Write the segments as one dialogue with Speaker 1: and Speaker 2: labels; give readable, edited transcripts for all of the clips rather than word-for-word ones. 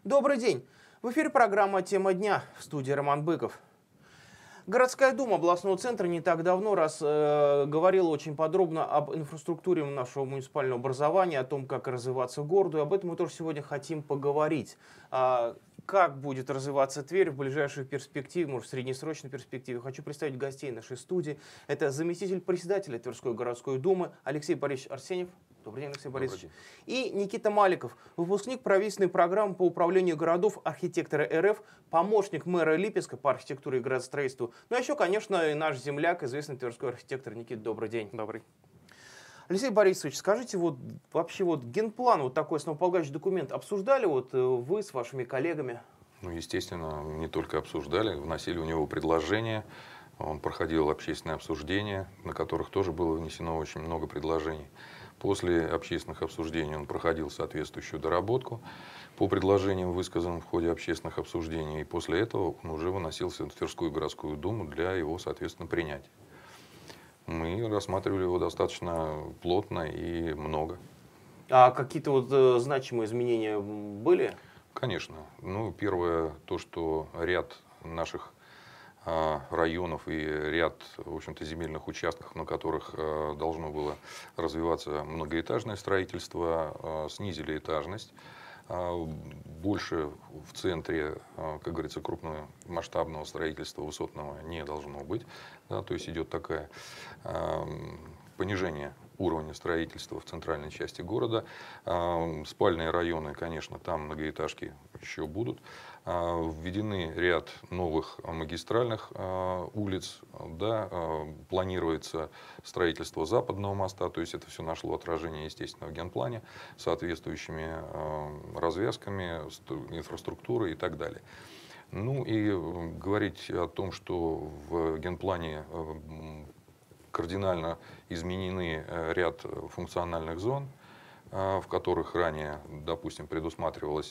Speaker 1: Добрый день! В эфире программа «Тема дня», в студии Роман Быков. Городская дума областного центра не так давно говорила очень подробно об инфраструктуре нашего муниципального образования, о том, как развиваться городу. И об этом мы тоже сегодня хотим поговорить. Как будет развиваться Тверь в ближайшей перспективе, может, в среднесрочной перспективе. Хочу представить гостей нашей студии. Это заместитель председателя Тверской городской думы Алексей Борисович Арсеньев. Добрый день, Алексей Борисович. И Никита Маликов, выпускник правительственной программы по управлению городов архитектора РФ, помощник мэра Липецка по архитектуре и градостроительству. Ну а еще, конечно, и наш земляк, известный тверской архитектор. Никита, добрый день.
Speaker 2: Добрый.
Speaker 1: Алексей Борисович, скажите, вообще генплан, такой основополагающий документ, обсуждали вы с вашими коллегами?
Speaker 2: Ну, естественно, не только обсуждали, вносили у него предложения. Он проходил общественное обсуждение, на которых тоже было внесено очень много предложений. После общественных обсуждений он проходил соответствующую доработку по предложениям, высказанным в ходе общественных обсуждений. И после этого он уже выносился в Тверскую городскую думу для его, соответственно, принятия. Мы рассматривали его достаточно плотно и много.
Speaker 1: А какие-то значимые изменения были?
Speaker 2: Конечно. Ну, первое, то, что ряд наших районов и ряд, в общем-то, земельных участков, на которых должно было развиваться многоэтажное строительство, снизили этажность. Больше в центре, как говорится, крупномасштабного строительства высотного не должно быть. Да, то есть идет такое понижение уровня строительства в центральной части города. Спальные районы, конечно, там многоэтажки еще будут. Введены ряд новых магистральных улиц. Да, планируется строительство Западного моста. То есть это все нашло отражение, естественно, в генплане, соответствующими развязками, инфраструктурой и так далее. Ну и говорить о том, что в генплане кардинально изменены ряд функциональных зон, в которых ранее, допустим, предусматривалась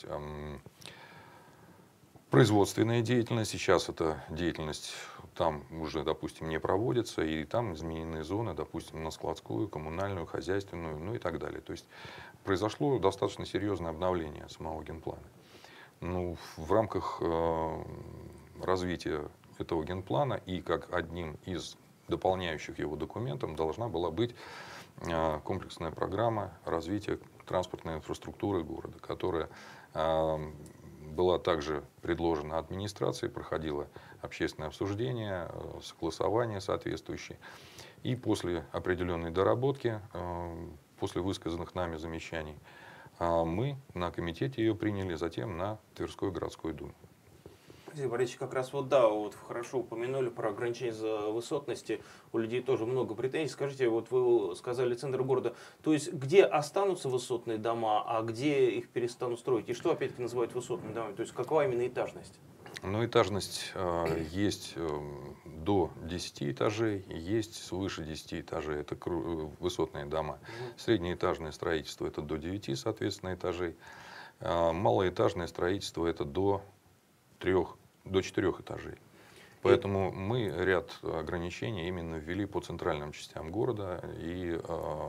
Speaker 2: производственная деятельность. Сейчас эта деятельность там уже, допустим, не проводится, и там изменены зоны, допустим, на складскую, коммунальную, хозяйственную, ну и так далее. То есть произошло достаточно серьезное обновление самого генплана. Ну, в рамках развития этого генплана и как одним из дополняющих его документов должна была быть комплексная программа развития транспортной инфраструктуры города, которая была также предложена администрацией, проходило общественное обсуждение, согласование соответствующее. И после определенной доработки, после высказанных нами замечаний, мы на комитете ее приняли, затем на Тверской городской думе.
Speaker 1: Алексей Борисович, как раз хорошо упомянули про ограничение за высотности. У людей тоже много претензий. Скажите, вы сказали центр города. То есть, где останутся высотные дома, а где их перестанут строить? И что опять-таки называют высотными домами? То есть, какова именно этажность?
Speaker 2: Ну, этажность есть до 10 этажей, есть свыше 10 этажей. Это высотные дома. Среднеэтажное строительство это до 9, соответственно, этажей. Малоэтажное строительство это до 4 этажей. Поэтому мы ряд ограничений именно ввели по центральным частям города, и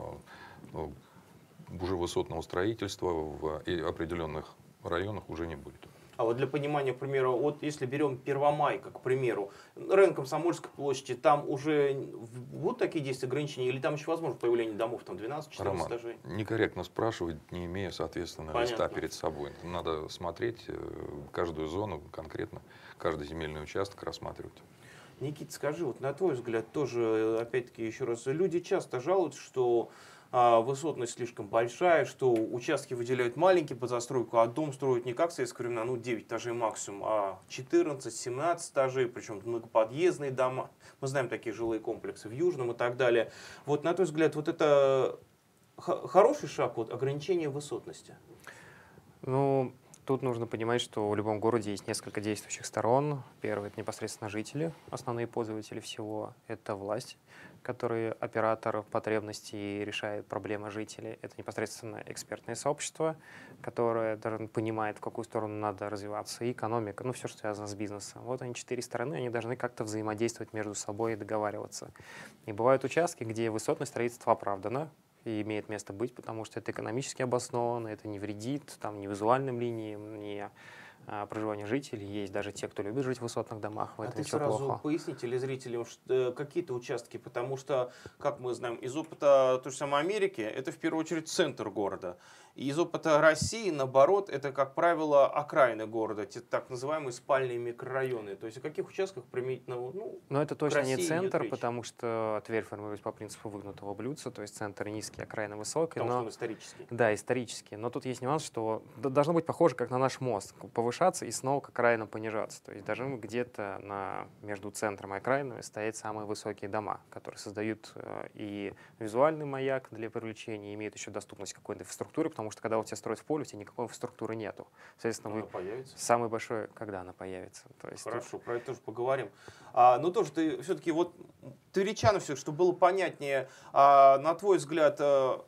Speaker 2: уже высотного строительства в определенных районах уже не будет.
Speaker 1: А для понимания, к примеру, если берем Первомайка, к примеру, район Комсомольской площади, там уже будут такие действия ограничения, или там еще возможно появление домов, там 12-14 этажей?
Speaker 2: Некорректно спрашивать, не имея, соответственно, листа перед собой. Надо смотреть каждую зону конкретно, каждый земельный участок рассматривать.
Speaker 1: Никита, скажи, на твой взгляд, тоже, опять-таки, еще раз, люди часто жалуются, что высотность слишком большая, что участки выделяют маленькие под застройку, а дом строят не как в советское времена, 9 этажей максимум, а 14-17 этажей, причем многоподъездные дома. Мы знаем такие жилые комплексы в Южном и так далее. На твой взгляд, это хороший шаг, ограничение высотности?
Speaker 3: Ну, тут нужно понимать, что в любом городе есть несколько действующих сторон. Первое — это непосредственно жители, основные пользователи всего. Это власть, который оператор потребностей решает проблемы жителей. Это непосредственно экспертное сообщество, которое даже понимает, в какую сторону надо развиваться. И экономика, все, что связано с бизнесом. Они 4 стороны, они должны как-то взаимодействовать между собой и договариваться. И бывают участки, где высотное строительство оправдано, и имеет место быть, потому что это экономически обосновано, это не вредит там, ни визуальным линиям, ни проживанию жителей. Есть даже те, кто любит жить в высотных домах, в
Speaker 1: А
Speaker 3: этом
Speaker 1: ты
Speaker 3: ничего
Speaker 1: сразу
Speaker 3: плохого.
Speaker 1: поясни телезрителям какие-то участки, потому что, как мы знаем, из опыта той же самой Америки, это в первую очередь центр города. И из опыта России, наоборот, это, как правило, окраины города, те так называемые спальные микрорайоны. То есть о каких участках применительно, ну,
Speaker 3: Но это точно не
Speaker 1: России идет
Speaker 3: центр,
Speaker 1: речь?
Speaker 3: потому что Тверь формируется по принципу выгнутого блюдца, то есть центр низкий, окраина высокая.
Speaker 1: Потому что
Speaker 3: Но
Speaker 1: он исторический.
Speaker 3: да, исторически. Но тут есть нюанс, что должно быть похоже, как на наш мост. Повышаться и снова к окраину понижаться. То есть должны где-то между центром и окраинами стоять самые высокие дома, которые создают и визуальный маяк для привлечения, и имеют еще доступность к какой-то инфраструктуре, потому что когда у тебя строят в поле, у тебя никакой инфраструктуры нету. Соответственно,
Speaker 1: Она появится.
Speaker 3: самый большой, когда она появится. То есть
Speaker 1: Хорошо, про это тоже поговорим. Ну тоже ты все-таки вот тверичанам все, чтобы было понятнее, на твой взгляд,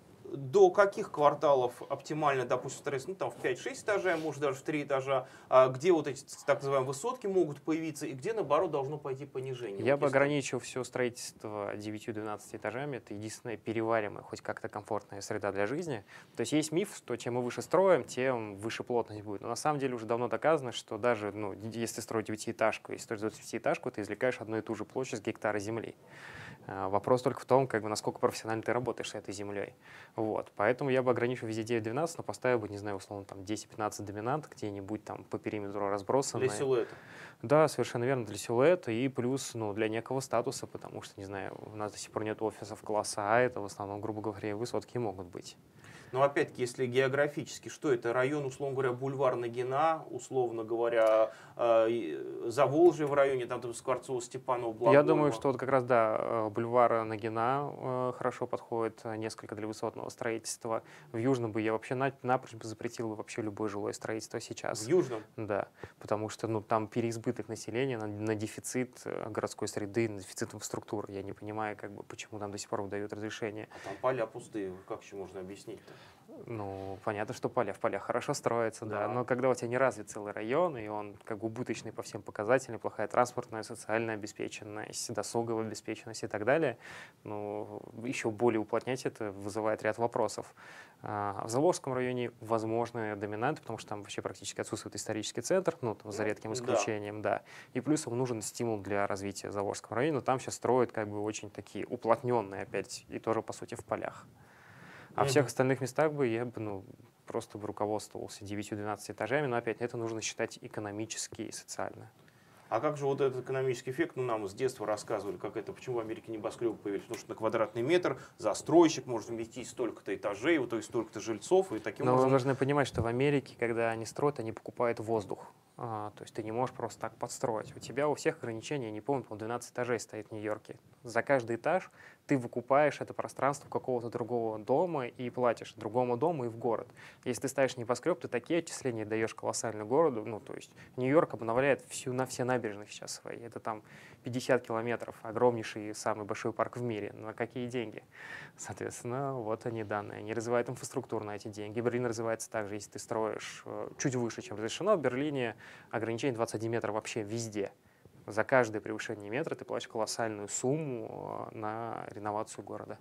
Speaker 1: до каких кварталов оптимально, допустим, строиться, ну там в 5-6 этажей, может даже в 3 этажа, где вот эти так называемые высотки могут появиться и где наоборот должно пойти понижение?
Speaker 3: Я
Speaker 1: Вот
Speaker 3: бы
Speaker 1: если-
Speaker 3: ограничил все строительство 9-12 этажами. Это единственная переваримая, хоть как-то комфортная среда для жизни. То есть есть миф, что чем мы выше строим, тем выше плотность будет. Но на самом деле уже давно доказано, что даже если строить 9-этажку, если строить 25-этажку, ты извлекаешь одну и ту же площадь с гектара земли. Вопрос только в том, насколько профессионально ты работаешь с этой землей. Вот. Поэтому я бы ограничил везде 9-12, но поставил бы, не знаю, условно, там 10-15 доминант, где-нибудь там по периметру разбросаны.
Speaker 1: Для силуэта.
Speaker 3: Да, совершенно верно, для силуэта и плюс для некого статуса, потому что, не знаю, у нас до сих пор нет офисов класса А, это в основном, грубо говоря, высотки могут быть.
Speaker 1: Но опять-таки, если географически, что это? Район, условно говоря, бульвар Нагина, условно говоря, Заволжье в районе, там Скворцово, Степанова, Благоева.
Speaker 3: Я думаю, что вот как раз, да, бульвар Нагина хорошо подходит, несколько для высотного строительства. В Южном бы я вообще напрочь бы запретил вообще любое жилое строительство сейчас.
Speaker 1: В Южном?
Speaker 3: Да, потому что там переизбыток населения на дефицит городской среды, на дефицит инфраструктуры. Я не понимаю, почему там до сих пор выдают разрешение.
Speaker 1: А там поля пустые, как еще можно объяснить-то?
Speaker 3: Ну, понятно, что в полях хорошо строятся, да.
Speaker 1: Да.
Speaker 3: Но когда у тебя не развит целый район, и он убыточный по всем показателям, плохая транспортная, социальная обеспеченность, досуговая обеспеченность и так далее, еще более уплотнять это вызывает ряд вопросов. В Заволжском районе возможны доминанты, потому что там вообще практически отсутствует исторический центр, за редким исключением, да. И плюсом нужен стимул для развития Заволжского района, но там сейчас строят очень такие уплотненные опять, и тоже, по сути, в полях. А в всех остальных местах я бы просто руководствовался 9-12 этажами, но опять это нужно считать экономически и социально.
Speaker 1: А как же вот этот экономический эффект? Нам с детства рассказывали, почему в Америке небоскребы появились. Потому что на квадратный метр застройщик может вместить столько-то этажей, то есть столько-то жильцов. И таким
Speaker 3: Но
Speaker 1: образом...
Speaker 3: вы должны понимать, что в Америке, когда они строят, они покупают воздух. То есть ты не можешь просто так подстроить. У тебя у всех ограничения, я не помню, 12 этажей стоит в Нью-Йорке. За каждый этаж ты выкупаешь это пространство какого-то другого дома и платишь другому дому и в город. Если ты ставишь небоскреб, ты такие отчисления даешь колоссально городу. То есть Нью-Йорк обновляет все набережные сейчас свои. Это там 50 километров, огромнейший, самый большой парк в мире. На какие деньги? Соответственно, вот они данные. Они развивают инфраструктуру на эти деньги. Берлин развивается также, если ты строишь чуть выше, чем разрешено. В Берлине ограничение 21 метр вообще везде. За каждое превышение метра ты платишь колоссальную сумму на реновацию города.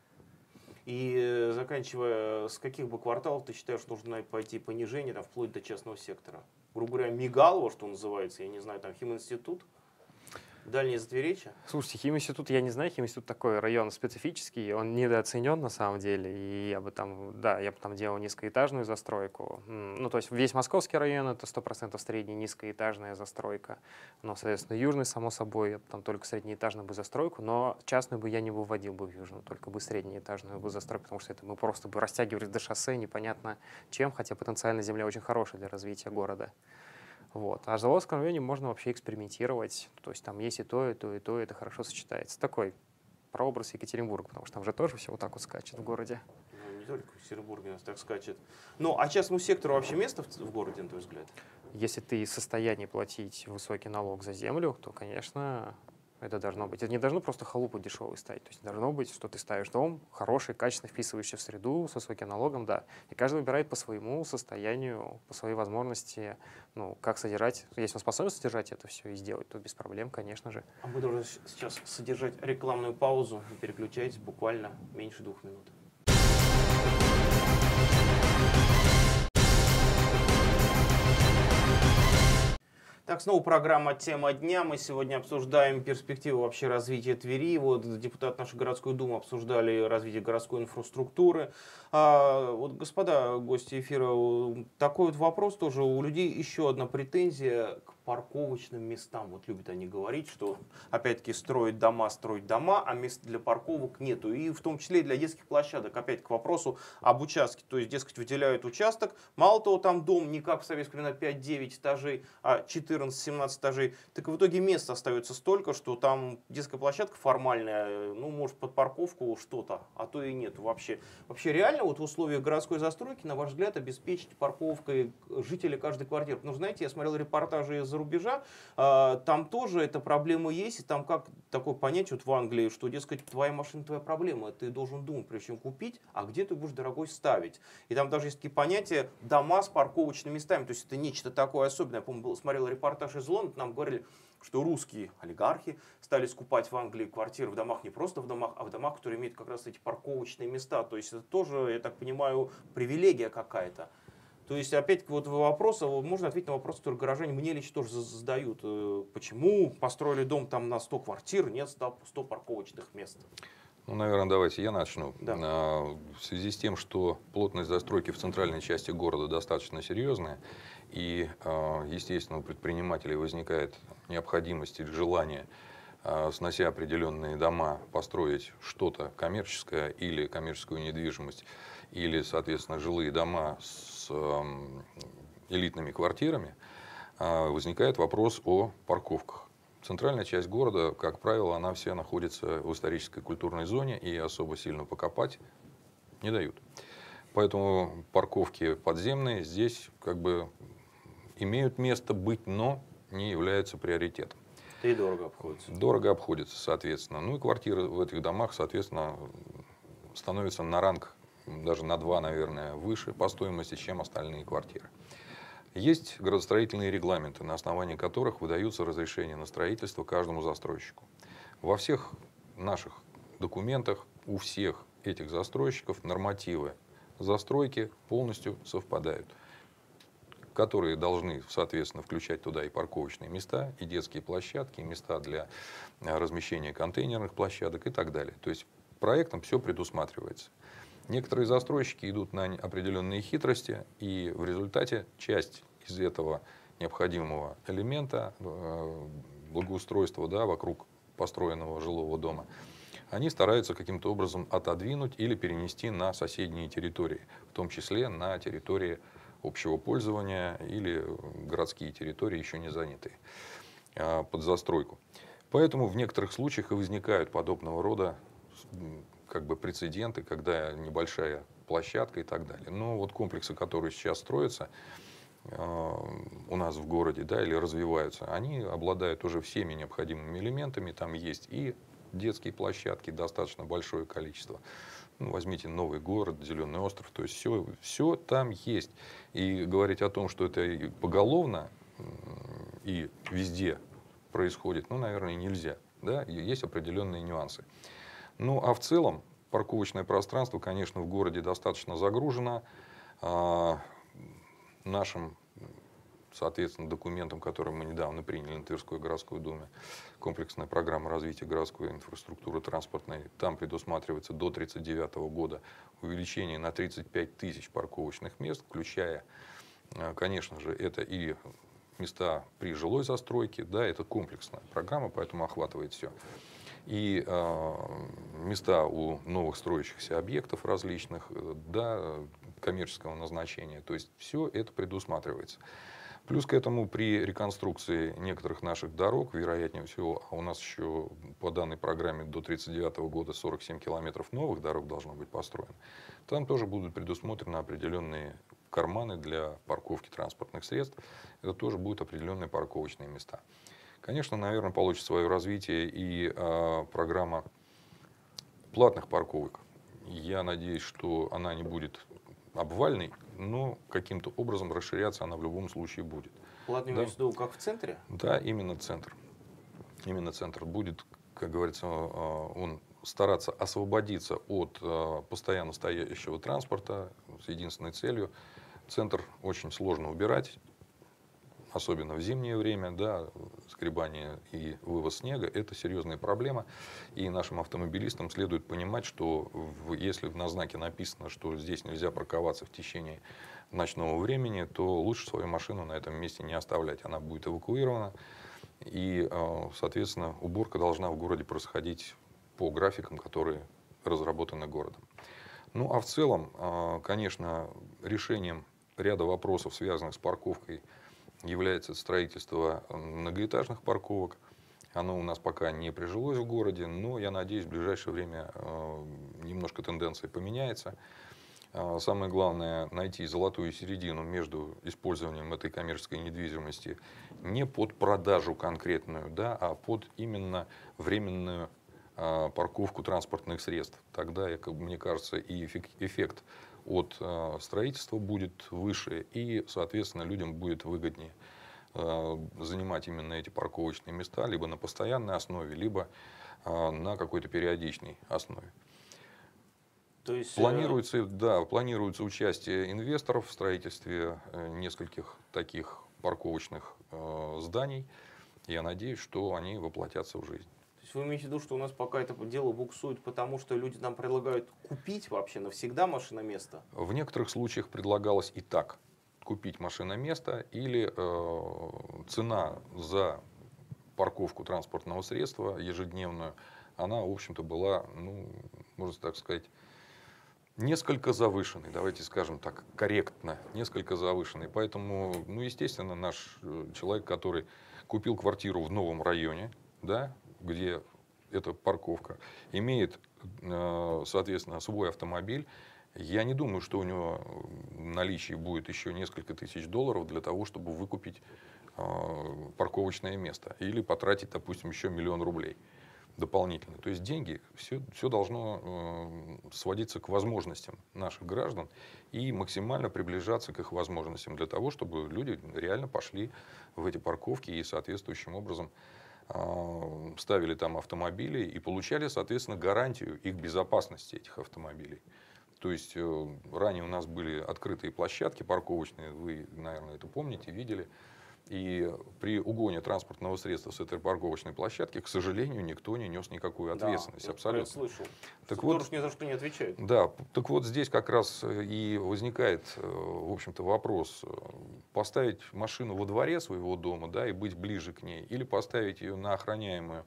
Speaker 1: И заканчивая, с каких бы кварталов ты считаешь, что нужно пойти понижение, вплоть до частного сектора? Грубо говоря, Мигалово, что называется, я не знаю, там Химинститут, Дальнее Затверечье?
Speaker 3: Слушайте, Химинститут, я не знаю, Химинститут такой район специфический, он недооценен на самом деле, и я бы там делал низкоэтажную застройку. То есть весь московский район — это 100% средняя низкоэтажная застройка, но, соответственно, южный, само собой, там только среднеэтажную бы застройку, но частную бы я не выводил бы в южную, только бы среднеэтажную бы застройку, потому что это мы просто бы растягивались до шоссе непонятно чем, хотя потенциально земля очень хорошая для развития города. Вот. А в Заволжском районе можно вообще экспериментировать. То есть там есть и то, и то, и то, и это хорошо сочетается. Такой прообраз Екатеринбурга, потому что там же тоже все вот так вот скачет в городе.
Speaker 1: Не только в Екатеринбурге у нас так скачет. А частному сектору вообще место в городе, на твой взгляд?
Speaker 3: Если ты в состоянии платить высокий налог за землю, то, конечно, это должно быть. Это не должно просто халупа дешевой ставить. То есть должно быть, что ты ставишь дом хороший, качественно вписывающий в среду, с высоким налогом, да. И каждый выбирает по своему состоянию, по своей возможности, как содержать. Если он способен содержать это все и сделать, то без проблем, конечно же.
Speaker 1: А мы должны сейчас содержать рекламную паузу. Не переключайтесь, буквально меньше 2 минут. Так, снова программа «Тема дня». Мы сегодня обсуждаем перспективы вообще развития Твери. Вот депутаты нашей городской думы обсуждали развитие городской инфраструктуры. Вот, господа гости эфира, такой вот вопрос тоже. У людей еще одна претензия к парковочным местам. Вот любят они говорить, что опять-таки строить дома, а мест для парковок нету. И в том числе и для детских площадок. Опять к вопросу об участке. То есть, дескать, выделяют участок. Мало того, там дом не как в советское время 5-9 этажей, а 14-17 этажей. Так в итоге места остается столько, что там детская площадка формальная, ну, может, под парковку что-то, а то и нет вообще. Вообще реально вот в условиях городской застройки, на ваш взгляд, обеспечить парковкой жителей каждой квартиры? Ну, знаете, я смотрел репортажи из-за рубежа, там тоже эта проблема есть, и там как такое понятие вот в Англии, что, дескать, твоя машина твоя проблема, ты должен думать, прежде чем купить, а где ты будешь, дорогой, ставить. И там даже есть такие понятия дома с парковочными местами, то есть это нечто такое особенное. Я помню, смотрел репортаж из Лондона, нам говорили, что русские олигархи стали скупать в Англии квартиры в домах, не просто в домах, а в домах, которые имеют как раз эти парковочные места. То есть это тоже, я так понимаю, привилегия какая-то. То есть, опять вот вопрос, можно ответить на вопрос, который горожане мне лично тоже задают. Почему построили дом там на 100 квартир, нет 100 парковочных мест?
Speaker 2: Ну, наверное, давайте я начну.
Speaker 1: Да.
Speaker 2: В связи с тем, что плотность застройки в центральной части города достаточно серьезная, и, естественно, у предпринимателей возникает необходимость или желание, снося определенные дома, построить что-то коммерческое или коммерческую недвижимость, или, соответственно, жилые дома с элитными квартирами, возникает вопрос о парковках. Центральная часть города, как правило, она вся находится в исторической культурной зоне, и особо сильно покопать не дают. Поэтому парковки подземные здесь как бы имеют место быть, но не являются приоритетом.
Speaker 1: И дорого обходится.
Speaker 2: Дорого обходится, соответственно. Ну и квартиры в этих домах, соответственно, становятся на ранг, даже на 2, наверное, выше по стоимости, чем остальные квартиры. Есть градостроительные регламенты, на основании которых выдаются разрешения на строительство каждому застройщику. Во всех наших документах у всех этих застройщиков нормативы застройки полностью совпадают, которые должны, соответственно, включать туда и парковочные места, и детские площадки, и места для размещения контейнерных площадок и так далее. То есть проектом все предусматривается. Некоторые застройщики идут на определенные хитрости, и в результате часть из этого необходимого элемента благоустройства, да, вокруг построенного жилого дома, они стараются каким-то образом отодвинуть или перенести на соседние территории, в том числе на территории общего пользования или городские территории, еще не занятые под застройку. Поэтому в некоторых случаях и возникают подобного рода как бы прецеденты, когда небольшая площадка и так далее. Но вот комплексы, которые сейчас строятся у нас в городе, да, или развиваются, они обладают уже всеми необходимыми элементами. Там есть и детские площадки, достаточно большое количество. Ну, возьмите Новый город, Зеленый остров, то есть все там есть. И говорить о том, что это поголовно и везде происходит, ну, наверное, нельзя. Да? Есть определенные нюансы. Ну, а в целом парковочное пространство, конечно, в городе достаточно загружено. Нашим, соответственно, документом, который мы недавно приняли на Тверской городской думе, комплексная программа развития городской инфраструктуры транспортной, там предусматривается до 1939 года увеличение на 35 тысяч парковочных мест, включая, конечно же, это и места при жилой застройке, да, это комплексная программа, поэтому охватывает все. И места у новых строящихся объектов различных, да, коммерческого назначения. То есть все это предусматривается. Плюс к этому при реконструкции некоторых наших дорог, вероятнее всего, а у нас еще по данной программе до 1939 года 47 километров новых дорог должно быть построено, там тоже будут предусмотрены определенные карманы для парковки транспортных средств. Это тоже будут определенные парковочные места. Конечно, наверное, получит свое развитие и программа платных парковок. Я надеюсь, что она не будет обвальной, но каким-то образом расширяться она в любом случае будет.
Speaker 1: Платный имеется в виду, как в центре?
Speaker 2: Да, именно центр. Именно центр будет, как говорится, он стараться освободиться от постоянно стоящего транспорта с единственной целью. Центр очень сложно убирать. особенно в зимнее время, да, скребание и вывоз снега, это серьезная проблема. И нашим автомобилистам следует понимать, что если на знаке написано, что здесь нельзя парковаться в течение ночного времени, то лучше свою машину на этом месте не оставлять. Она будет эвакуирована. И, соответственно, уборка должна в городе происходить по графикам, которые разработаны городом. Ну, а в целом, конечно, решением ряда вопросов, связанных с парковкой, является строительство многоэтажных парковок. Оно у нас пока не прижилось в городе, но я надеюсь, в ближайшее время немножко тенденция поменяется. Самое главное — найти золотую середину между использованием этой коммерческой недвижимости не под продажу конкретную, да, а под именно временную парковку транспортных средств. Тогда, мне кажется, и эффект от строительства будет выше, и, соответственно, людям будет выгоднее занимать именно эти парковочные места либо на постоянной основе, либо на какой-то периодичной основе.
Speaker 1: То есть,
Speaker 2: планируется участие инвесторов в строительстве нескольких таких парковочных зданий. Я надеюсь, что они воплотятся в жизнь.
Speaker 1: То есть вы имеете в виду, что у нас пока это дело буксует, потому что люди нам предлагают купить вообще навсегда машиноместо?
Speaker 2: В некоторых случаях предлагалось и так: купить машиноместо, или цена за парковку транспортного средства ежедневную, она, в общем-то, была, ну, можно так сказать, несколько завышенный, давайте скажем так, корректно, несколько завышенный. Поэтому, ну, естественно, наш человек, который купил квартиру в новом районе, да, где эта парковка, имеет, соответственно, свой автомобиль, я не думаю, что у него в наличии будет еще несколько тысяч долларов для того, чтобы выкупить парковочное место или потратить, допустим, еще 1 000 000 рублей дополнительно. То есть деньги, все должно сводиться к возможностям наших граждан и максимально приближаться к их возможностям для того, чтобы люди реально пошли в эти парковки и соответствующим образом ставили там автомобили и получали, соответственно, гарантию их безопасности, этих автомобилей. То есть ранее у нас были открытые площадки парковочные, вы, наверное, это помните, видели. И при угоне транспортного средства с этой парковочной площадки, к сожалению, никто не нес никакую ответственность.
Speaker 1: Да,
Speaker 2: абсолютно.
Speaker 1: Я слышал.
Speaker 2: Так вот,
Speaker 1: ни за что не отвечает.
Speaker 2: Да, так вот здесь как раз и возникает, в общем-то, вопрос: поставить машину во дворе своего дома, да, и быть ближе к ней, или поставить ее на охраняемую,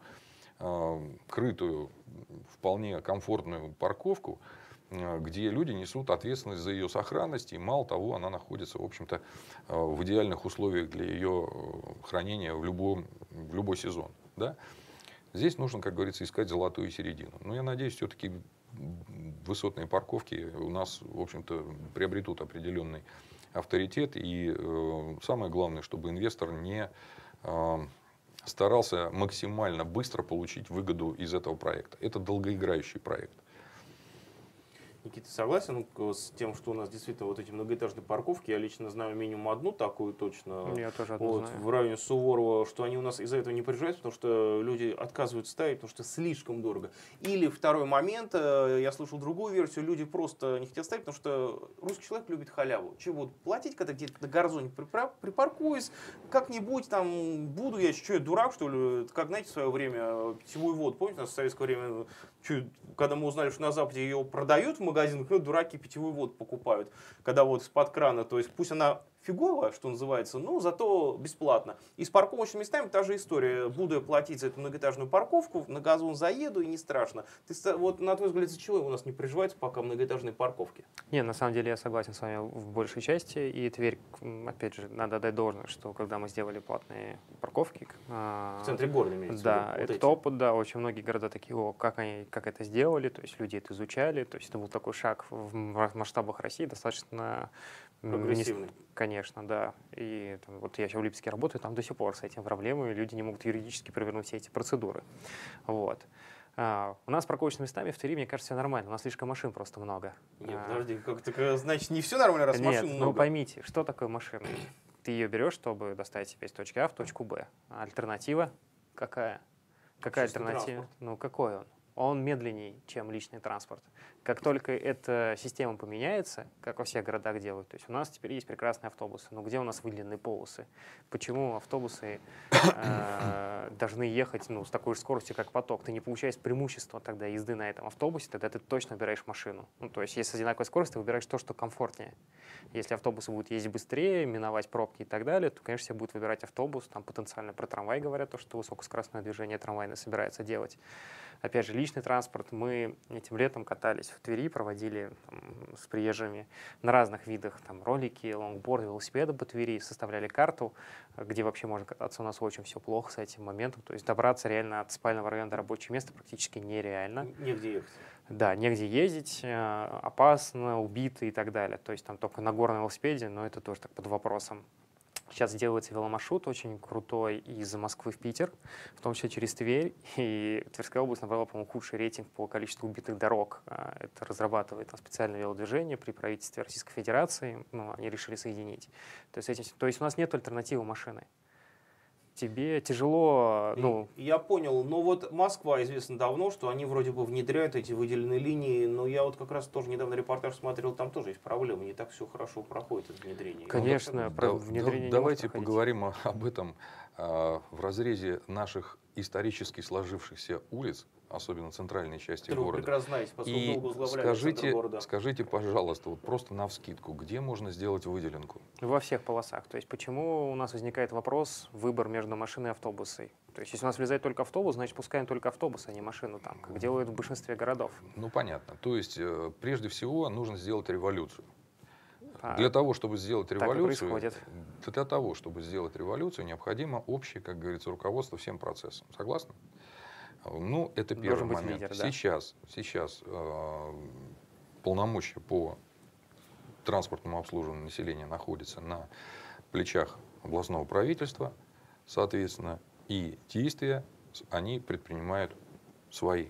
Speaker 2: крытую, вполне комфортную парковку, где люди несут ответственность за ее сохранность, и мало того, она находится, в общем-то, в идеальных условиях для ее хранения в любой сезон. Да? Здесь нужно, как говорится, искать золотую середину. Но я надеюсь, все-таки высотные парковки у нас, в общем-то, приобретут определенный авторитет. И самое главное, чтобы инвестор не старался максимально быстро получить выгоду из этого проекта. Это долгоиграющий проект.
Speaker 1: Никита, согласен с тем, что у нас действительно вот эти многоэтажные парковки, я лично знаю минимум одну такую точно,
Speaker 3: Я тоже одну
Speaker 1: вот,
Speaker 3: знаю.
Speaker 1: в районе Суворова, что они у нас из-за этого не приезжают, потому что люди отказываются ставить, потому что слишком дорого. Или второй момент, я слышал другую версию, люди просто не хотят ставить, потому что русский человек любит халяву. Чего вот платить, когда где-то на горзоне припаркуюсь, как-нибудь там буду я, что я дурак, что ли? Как, знаете, в свое время питьевую воду, помните, у нас в советское время, когда мы узнали, что на Западе ее продают в магазинах, ну, дураки питьевую воду покупают, когда вот из-под крана, то есть пусть она фиговая, что называется, но зато бесплатно. И с парковочными местами та же история. Буду я платить за эту многоэтажную парковку, на газон заеду, и не страшно. Ты, вот, на твой взгляд, за чего у нас не приживаются пока многоэтажные парковки?
Speaker 3: Не, на самом деле я согласен с вами в большей части. И Тверь, опять же, надо дать должное, что когда мы сделали платные парковки...
Speaker 1: В центре города имеется
Speaker 3: да,
Speaker 1: в виду,
Speaker 3: это опыт, да, очень многие города такие: о, как это сделали, то есть люди это изучали, то есть это был такой шаг в масштабах России достаточно...
Speaker 1: Прогрессивный.
Speaker 3: Конечно, да. И там, вот я сейчас в Липецке работаю, там до сих пор с этим проблемы, люди не могут юридически провернуть все эти процедуры. Вот. У нас с парковочными местами в Твери, мне кажется, все нормально. У нас слишком машин просто много.
Speaker 1: Нет, подожди, значит, не все нормально, раз машин много?
Speaker 3: Ну поймите, что такое машина? Ты ее берешь, чтобы доставить себя из точки А в точку Б. А альтернатива какая? Какая
Speaker 1: Чистый
Speaker 3: альтернатива?
Speaker 1: транспорт.
Speaker 3: Ну какой он? он медленнее, чем личный транспорт. Как только эта система поменяется, как во всех городах делают, то есть у нас теперь есть прекрасные автобусы, но где у нас выделенные полосы? Почему автобусы должны ехать с такой же скоростью, как поток? Ты не получаешь преимущества тогда езды на этом автобусе, тогда ты точно выбираешь машину. То есть если с одинаковой скоростью, ты выбираешь то, что комфортнее. Если автобусы будут ездить быстрее, миновать пробки и так далее, то, конечно, все будут выбирать автобус. Там потенциально про трамвай говорят, то, что высокоскоростное движение трамвайное собирается делать. Опять же, личный транспорт. Мы этим летом катались в Твери, проводили с приезжими на разных видах ролики, лонгборд, велосипеды по Твери, составляли карту, где вообще можно кататься. У нас очень все плохо с этим моментом. То есть добраться реально от спального района до рабочего места практически нереально.
Speaker 1: Негде ехать.
Speaker 3: Да, негде ездить, опасно, убиты и так далее. То есть там только на горном велосипеде, но это тоже так под вопросом. Сейчас делается веломаршрут очень крутой из Москвы в Питер, в том числе через Тверь. И Тверская область набрала, по-моему, худший рейтинг по количеству убитых дорог. Это разрабатывает специальное велодвижение при правительстве Российской Федерации. Они решили соединить. То есть у нас нет альтернативы машины. Тебе тяжело,
Speaker 1: Я понял, но вот Москва известно давно, что они вроде бы внедряют эти выделенные линии, но я вот как раз тоже недавно репортаж смотрел, там тоже есть проблемы, не так все хорошо проходит это внедрение.
Speaker 3: Конечно, внедрение
Speaker 2: давайте поговорим об этом в разрезе наших исторически сложившихся улиц, особенно центральной части
Speaker 1: Вы
Speaker 2: города.
Speaker 1: прекрасно знаете, поскольку
Speaker 2: И
Speaker 1: долго возглавляли центр города.
Speaker 2: скажите, пожалуйста, вот просто навскидку, где можно сделать выделенку?
Speaker 3: Во всех полосах. То есть почему у нас возникает вопрос выбор между машиной и автобусом? То есть если у нас влезает только автобус, значит пускаем только автобус, а не машину там, как делают в большинстве городов.
Speaker 2: Ну понятно. То есть прежде всего нужно сделать революцию. Для того, чтобы сделать революцию, необходимо общее, как говорится, руководство всем процессом. Согласны? Ну, это первый момент.
Speaker 3: Лидер, да.
Speaker 2: Сейчас полномочия по транспортному обслуживанию населения находятся на плечах областного правительства, соответственно, и действия они предпринимают свои,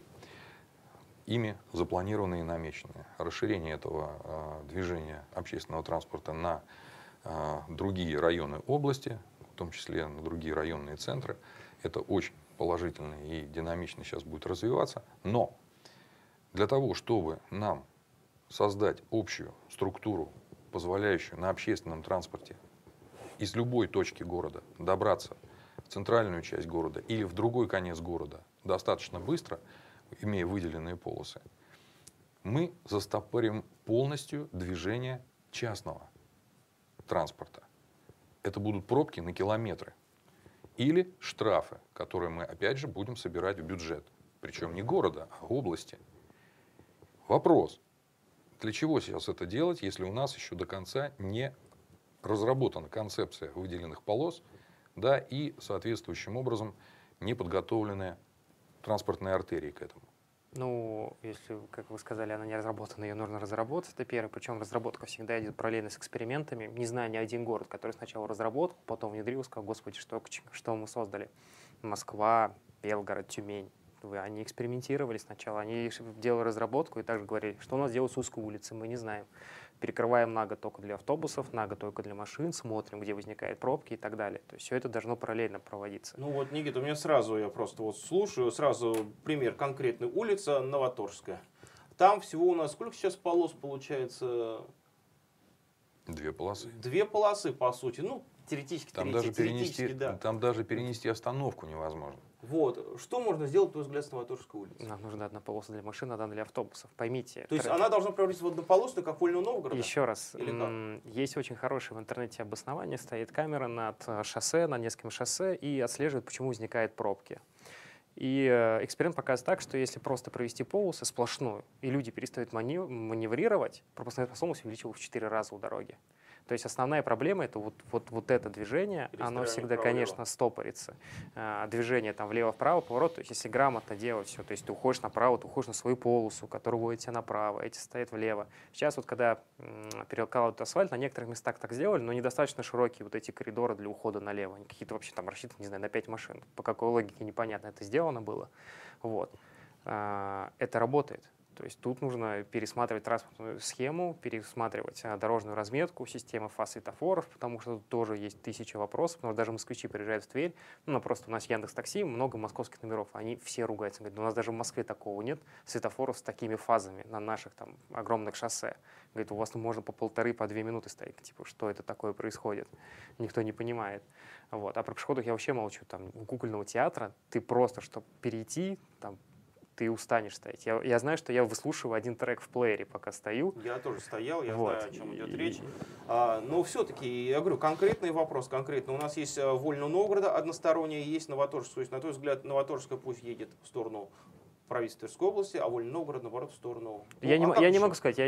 Speaker 2: ими запланированные и намеченные. Расширение этого движения общественного транспорта на другие районы области, в том числе на другие районные центры, это очень положительно и динамично сейчас будет развиваться. Но для того, чтобы нам создать общую структуру, позволяющую на общественном транспорте из любой точки города добраться в центральную часть города или в другой конец города достаточно быстро, имея выделенные полосы, мы застопорим полностью движение частного транспорта. Это будут пробки на километры. Или штрафы, которые мы опять же будем собирать в бюджет. Причем не города, а области. Вопрос. Для чего сейчас это делать, если у нас еще до конца не разработана концепция выделенных полос, да, и соответствующим образом не подготовленная транспортная артерия к этому?
Speaker 3: Если, как вы сказали, она не разработана, ее нужно разработать. Это первое. Причем разработка всегда идет параллельно с экспериментами. Не знаю ни один город, который сначала разработал, потом внедрил, сказал: господи, что мы создали? Москва, Белгород, Тюмень. Они экспериментировали сначала, они делали разработку и также говорили, что у нас делают с узкой улицы, мы не знаем. Перекрываем на год только для автобусов, на год только для машин, смотрим, где возникают пробки и так далее. То есть все это должно параллельно проводиться.
Speaker 1: Никита, я просто слушаю, сразу пример конкретный. Улица Новоторжская. Там всего у нас сколько сейчас полос получается?
Speaker 2: 2 полосы.
Speaker 1: 2 полосы, по сути. Теоретически,
Speaker 2: там даже перенести остановку невозможно.
Speaker 1: Вот. Что можно сделать, на твой взгляд, с Новоторжской улицы?
Speaker 3: Нам нужна одна полоса для машин, одна для автобусов. Поймите.
Speaker 1: То есть она должна превратиться в однополосную, как Вольного Новгорода?
Speaker 3: Еще раз. Есть очень хорошее в интернете обоснование. Стоит камера над шоссе, над несколькими шоссе и отслеживает, почему возникают пробки. И эксперимент показывает так, что если просто провести полосу сплошную, и люди перестают маневрировать, пропускная способность увеличивалась в 4 раза у дороги. То есть основная проблема — это вот это движение, оно всегда, конечно, стопорится. Движение там влево-вправо, поворот. То есть если грамотно делать все, то есть ты уходишь направо, ты уходишь на свою полосу, которая уводит тебя направо, эти стоят влево. Сейчас когда перекладывают асфальт, на некоторых местах так сделали, но недостаточно широкие вот эти коридоры для ухода налево. Они какие-то вообще там рассчитаны, не знаю, на 5 машин. По какой логике непонятно это сделано было. Вот. Это работает. То есть тут нужно пересматривать транспортную схему, пересматривать дорожную разметку, систему фаз светофоров, потому что тут тоже есть тысячи вопросов, потому что даже москвичи приезжают в Тверь, ну, просто у нас Яндекс.Такси, много московских номеров, они все ругаются, говорят, у нас даже в Москве такого нет, светофоров с такими фазами на наших там огромных шоссе. Говорит, у вас там можно по 1,5-2 минуты стоять, типа, что это такое происходит, никто не понимает. Вот. А про пешеходов я вообще молчу, там, у кукольного театра ты просто, чтобы перейти, там, ты устанешь стоять. Я знаю, что я выслушиваю один трек в плеере, пока стою.
Speaker 1: Я тоже стоял, я
Speaker 3: Вот.
Speaker 1: знаю, о чем идет речь. Но все-таки, я говорю, конкретный вопрос, конкретно. У нас есть Вольно-Новгорода односторонняя, есть Новоторжск. То есть, на твой взгляд, Новоторжская пусть едет в сторону правительства Тверской области, а Вольно-Новгород, наоборот, в сторону...
Speaker 3: Я не могу сказать.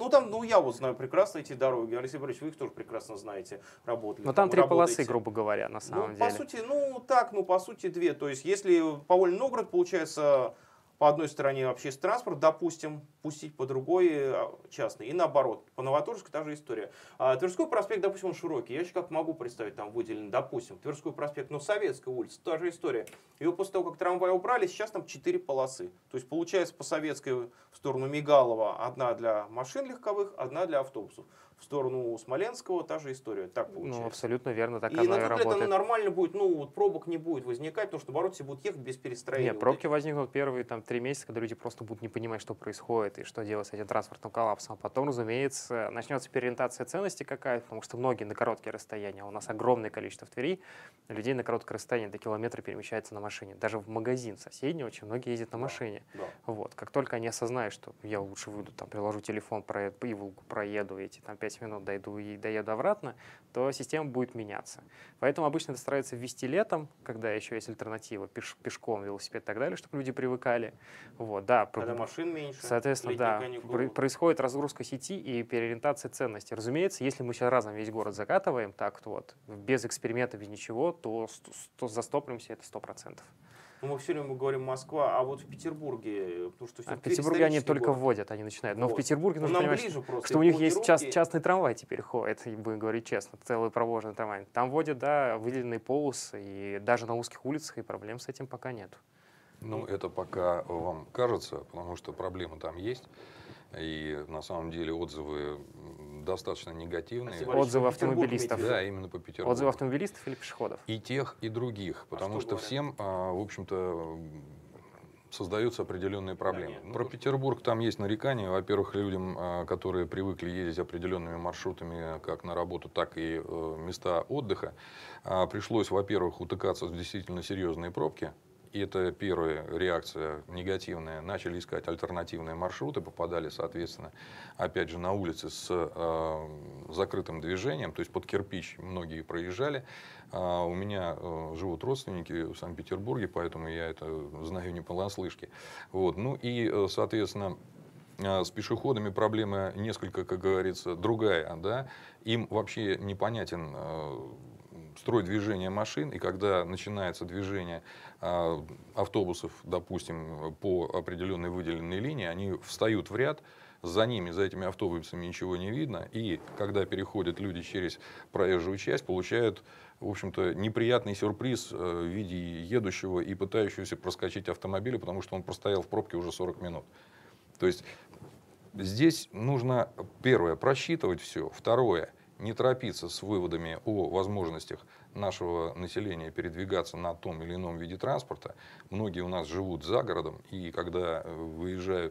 Speaker 1: Я вот знаю прекрасно эти дороги. Алексей Борисович, вы их тоже прекрасно знаете, работали.
Speaker 3: Но там 3 полосы, грубо говоря, на самом деле.
Speaker 1: По сути, по сути 2. То есть, если по Вольно-Новгород, получается... По одной стороне общественный транспорт, допустим, пустить по другой частный. И наоборот. По Новоторжску та же история. Тверской проспект, допустим, он широкий. Я еще как могу представить, там выделен, допустим, Тверской проспект, но Советская улица, та же история. Его после того, как трамвай убрали, сейчас там 4 полосы. То есть получается по Советской в сторону Мигалова одна для машин легковых, одна для автобусов. В сторону Смоленского та же история. Так получается.
Speaker 3: Ну, абсолютно верно, так
Speaker 1: и
Speaker 3: оно и
Speaker 1: на тот
Speaker 3: работает.
Speaker 1: лет оно нормально будет, пробок не будет возникать, потому что наоборот все будут ехать без перестроения.
Speaker 3: Нет, пробки возникнут первые 3 месяца, когда люди просто будут не понимать, что происходит и что делать с этим транспортным коллапсом. А потом, разумеется, начнется переориентация ценностей какая-то, потому что многие на короткие расстояния, у нас огромное количество в Твери, людей на короткое расстояние до километра перемещаются на машине. Даже в магазин соседний очень многие ездят на машине.
Speaker 1: Да.
Speaker 3: Вот. Как только они осознают, что я лучше выйду, приложу телефон, по Иволгу проеду, эти 5 минут дойду и доеду обратно, то система будет меняться. Поэтому обычно это стараются ввести летом, когда еще есть альтернатива, пешком, велосипед и так далее, чтобы люди привыкали. Вот, да,
Speaker 1: когда машин меньше.
Speaker 3: соответственно, да, происходит разгрузка сети и переориентация ценностей. Разумеется, если мы сейчас разом весь город закатываем, так вот, без эксперимента, без ничего, то застопливаемся это 100%.
Speaker 1: Мы все время говорим Москва, а вот в Петербурге, потому что
Speaker 3: в Петербурге они только вводят, они начинают. Но в Петербурге нужно понимать, что у них есть частный трамвай теперь ходит, будем говорить честно, целый проложенный трамвай. Там вводят, да, выделенные полосы, и даже на узких улицах, и проблем с этим пока нет.
Speaker 2: Ну, это пока вам кажется, потому что проблемы там есть. И на самом деле отзывы достаточно негативные.
Speaker 3: Отзывы автомобилистов.
Speaker 2: Да, именно по Петербургу.
Speaker 3: Отзывы автомобилистов или пешеходов?
Speaker 2: И тех, и других. Потому что всем, в общем-то, создаются определенные проблемы. Про Петербург там есть нарекания. Во-первых, людям, которые привыкли ездить определенными маршрутами как на работу, так и места отдыха, пришлось, во-первых, утыкаться в действительно серьезные пробки. И это первая реакция негативная. Начали искать альтернативные маршруты, попадали, соответственно, опять же, на улицы с закрытым движением, то есть под кирпич многие проезжали. У меня живут родственники в Санкт-Петербурге, поэтому я это знаю не понаслышке. Вот. Ну и, соответственно, с пешеходами проблема несколько, как говорится, другая. Да? Им вообще непонятен строй движения машин, и когда начинается движение автобусов, допустим, по определенной выделенной линии, они встают в ряд, за ними, за этими автобусами ничего не видно, и когда переходят люди через проезжую часть, получают, в общем-то, неприятный сюрприз в виде едущего и пытающегося проскочить автомобиля, потому что он простоял в пробке уже 40 минут. То есть здесь нужно, первое, просчитывать все, второе, не торопиться с выводами о возможностях нашего населения передвигаться на том или ином виде транспорта. Многие у нас живут за городом, и когда въезжают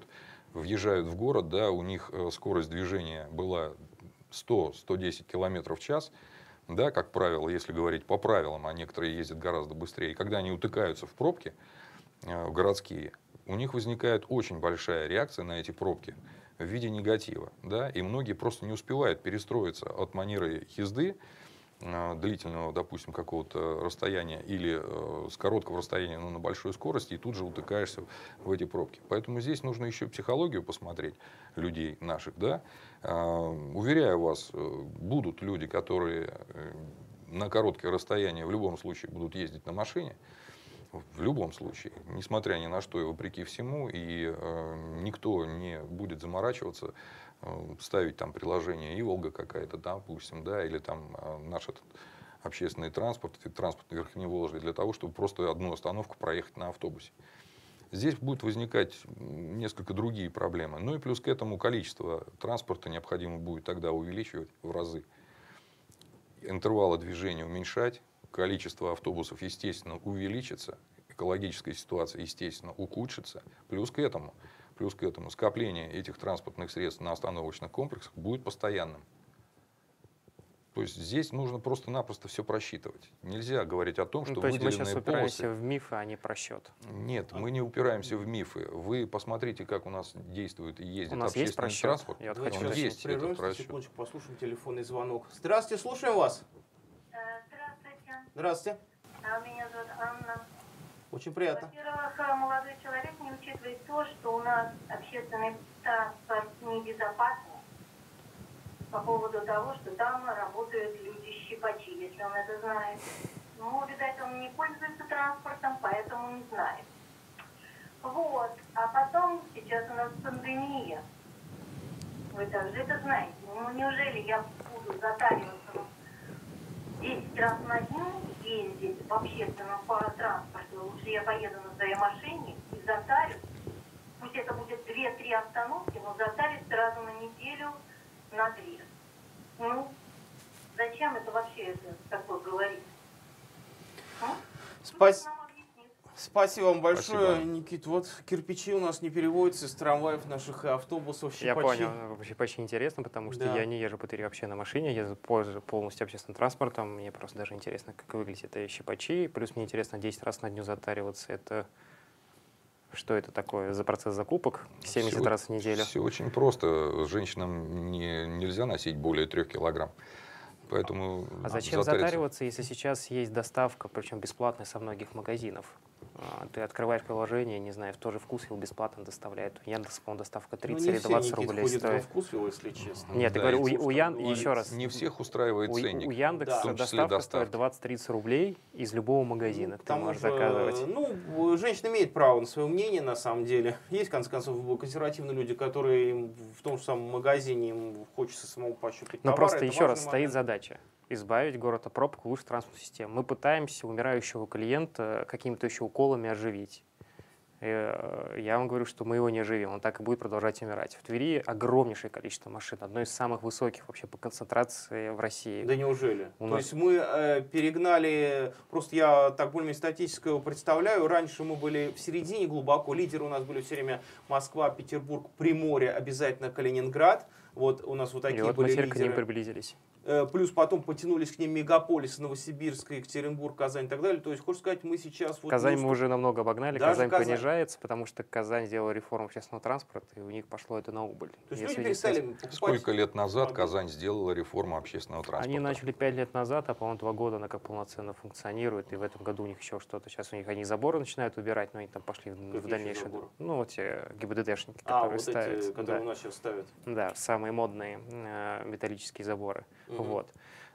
Speaker 2: в город, да, у них скорость движения была 100-110 км в час. Да, как правило, если говорить по правилам, а некоторые ездят гораздо быстрее. И когда они утыкаются в пробки городские, у них возникает очень большая реакция на эти пробки в виде негатива. Да? И многие просто не успевают перестроиться от манеры езды длительного, допустим, какого-то расстояния или с короткого расстояния, но на большой скорости, и тут же утыкаешься в эти пробки. Поэтому здесь нужно еще психологию посмотреть людей наших. Да? Уверяю вас, будут люди, которые на короткие расстояния в любом случае будут ездить на машине. В любом случае, несмотря ни на что и вопреки всему, и никто не будет заморачиваться, ставить там приложение Иволга какая-то, допустим, да, или там наш этот общественный транспорт Верхневолжья, для того, чтобы просто одну остановку проехать на автобусе. Здесь будут возникать несколько другие проблемы. Ну и плюс к этому количество транспорта необходимо будет тогда увеличивать в разы. Интервалы движения уменьшать, количество автобусов, естественно, увеличится, экологическая ситуация, естественно, ухудшится. Плюс к этому скопление этих транспортных средств на остановочных комплексах будет постоянным. То есть здесь нужно просто-напросто все просчитывать. Нельзя говорить о том, что
Speaker 3: То есть мы сейчас
Speaker 2: выделенные
Speaker 3: упираемся
Speaker 2: полосы...
Speaker 3: в мифы, а не просчет.
Speaker 2: Нет, мы не упираемся в мифы. Вы посмотрите, как у нас действует и ездит
Speaker 3: У нас есть
Speaker 2: общественный
Speaker 3: просчет?
Speaker 2: транспорт.
Speaker 3: Я вот
Speaker 1: Давайте
Speaker 3: хочу
Speaker 2: Он
Speaker 1: сейчас
Speaker 2: есть, этот
Speaker 1: прервемся,
Speaker 2: расчет.
Speaker 1: секундочку, послушаем телефонный звонок. Здравствуйте, слушаем вас.
Speaker 4: Здравствуйте.
Speaker 1: Здравствуйте.
Speaker 4: Меня зовут Анна.
Speaker 1: Очень приятно.
Speaker 4: Во-первых, молодой человек не учитывает то, что у нас общественный транспорт небезопасный по поводу того, что там работают люди-щипачи, если он это знает. Ну, видать, он не пользуется транспортом, поэтому не знает. Вот. А потом, сейчас у нас пандемия. Вы также это знаете. Ну, неужели я буду затариваться 10 раз на дню ездить в общественном транспорте? Лучше я поеду на своей машине и затарюсь. Пусть это будет 2-3 остановки, но затарюсь сразу на неделю, на 2. Ну, зачем это вообще такое говорить?
Speaker 1: Спасибо вам большое,
Speaker 2: Спасибо.
Speaker 1: Никит. Вот кирпичи у нас не переводятся из трамваев наших и автобусов.
Speaker 3: Я
Speaker 1: щипачи.
Speaker 3: понял, щипачи интересно, потому что
Speaker 1: Да.
Speaker 3: я не езжу по 3 вообще на машине, я пользуюсь полностью общественным транспортом, мне просто даже интересно, как выглядят эти щипачи, плюс мне интересно 10 раз на дню затариваться, это что это такое за процесс закупок, 70
Speaker 2: Всё-
Speaker 3: раз в неделю?
Speaker 2: Все очень просто. Женщинам нельзя носить более 3 килограмм. Поэтому
Speaker 3: А зачем
Speaker 2: затариться.
Speaker 3: затариваться, если сейчас есть доставка, причем бесплатная со многих магазинов? Ты открываешь приложение, не знаю, в тот же Вкусвилл бесплатно доставляет. Яндекс, по-моему, доставка 30
Speaker 1: Ну, не
Speaker 3: или
Speaker 1: все,
Speaker 3: 20
Speaker 1: Никит,
Speaker 3: рублей
Speaker 1: ходят во
Speaker 3: стоит.
Speaker 1: Вкусвилл, если честно.
Speaker 3: Нет, я
Speaker 2: Да,
Speaker 3: говорю,
Speaker 2: и
Speaker 3: у еще раз,
Speaker 2: Не всех устраивает ценник.
Speaker 3: у Яндекса
Speaker 2: в том числе
Speaker 3: доставка стоит
Speaker 2: доставки.
Speaker 3: 20-30 рублей из любого магазина.
Speaker 1: К
Speaker 3: Ты
Speaker 1: тому
Speaker 3: можешь
Speaker 1: же,
Speaker 3: заказывать.
Speaker 1: ну, женщина имеет право на свое мнение, на самом деле. Есть, в конце концов, консервативные люди, которые в том же самом магазине им хочется самому пощупать
Speaker 3: Но
Speaker 1: товар.
Speaker 3: просто
Speaker 1: Это
Speaker 3: еще раз
Speaker 1: важный
Speaker 3: стоит
Speaker 1: момент.
Speaker 3: задача избавить город от пробок, улучшить транспортную систему. Мы пытаемся умирающего клиента какими-то еще уколами оживить. Я вам говорю, что мы его не оживим, он так и будет продолжать умирать. В Твери огромнейшее количество машин, одно из самых высоких вообще по концентрации в России.
Speaker 1: Да неужели?
Speaker 3: У
Speaker 1: То
Speaker 3: нас-
Speaker 1: есть мы перегнали, просто я так более статистику представляю, раньше мы были в середине глубоко, лидеры у нас были все время Москва, Петербург, Приморье, обязательно Калининград. Вот у нас вот
Speaker 3: И
Speaker 1: такие
Speaker 3: вот мы
Speaker 1: были
Speaker 3: теперь к ним
Speaker 1: лидеры.
Speaker 3: приблизились.
Speaker 1: Плюс потом потянулись к ним мегаполисы, Новосибирск, Екатеринбург, Казань и так далее. То есть, хочешь сказать, мы сейчас... Вот
Speaker 3: Казань
Speaker 1: не
Speaker 3: мы уже намного обогнали,
Speaker 1: Даже
Speaker 3: Казань
Speaker 1: Казань.
Speaker 3: понижается, потому что Казань сделала реформу общественного транспорта, и у них пошло это на убыль.
Speaker 1: То есть
Speaker 3: И в
Speaker 1: люди
Speaker 3: связи с этим-
Speaker 1: перестали покупать...
Speaker 2: Сколько лет назад
Speaker 1: Могу.
Speaker 2: Казань сделала реформу общественного транспорта?
Speaker 3: Они начали 5 лет назад, а, по-моему, 2 года она как полноценно функционирует, и в этом году у них еще что-то. Сейчас у них они заборы начинают убирать, но они там пошли в
Speaker 1: еще
Speaker 3: дальнейшем.
Speaker 1: заборы?
Speaker 3: Ну, вот те ГИБДДшники,
Speaker 1: А,
Speaker 3: которые
Speaker 1: вот
Speaker 3: ставят.
Speaker 1: эти, которые
Speaker 3: да.
Speaker 1: у нас сейчас ставят.
Speaker 3: Да, самые модные металлические заборы.
Speaker 1: Мгм.
Speaker 3: Вот.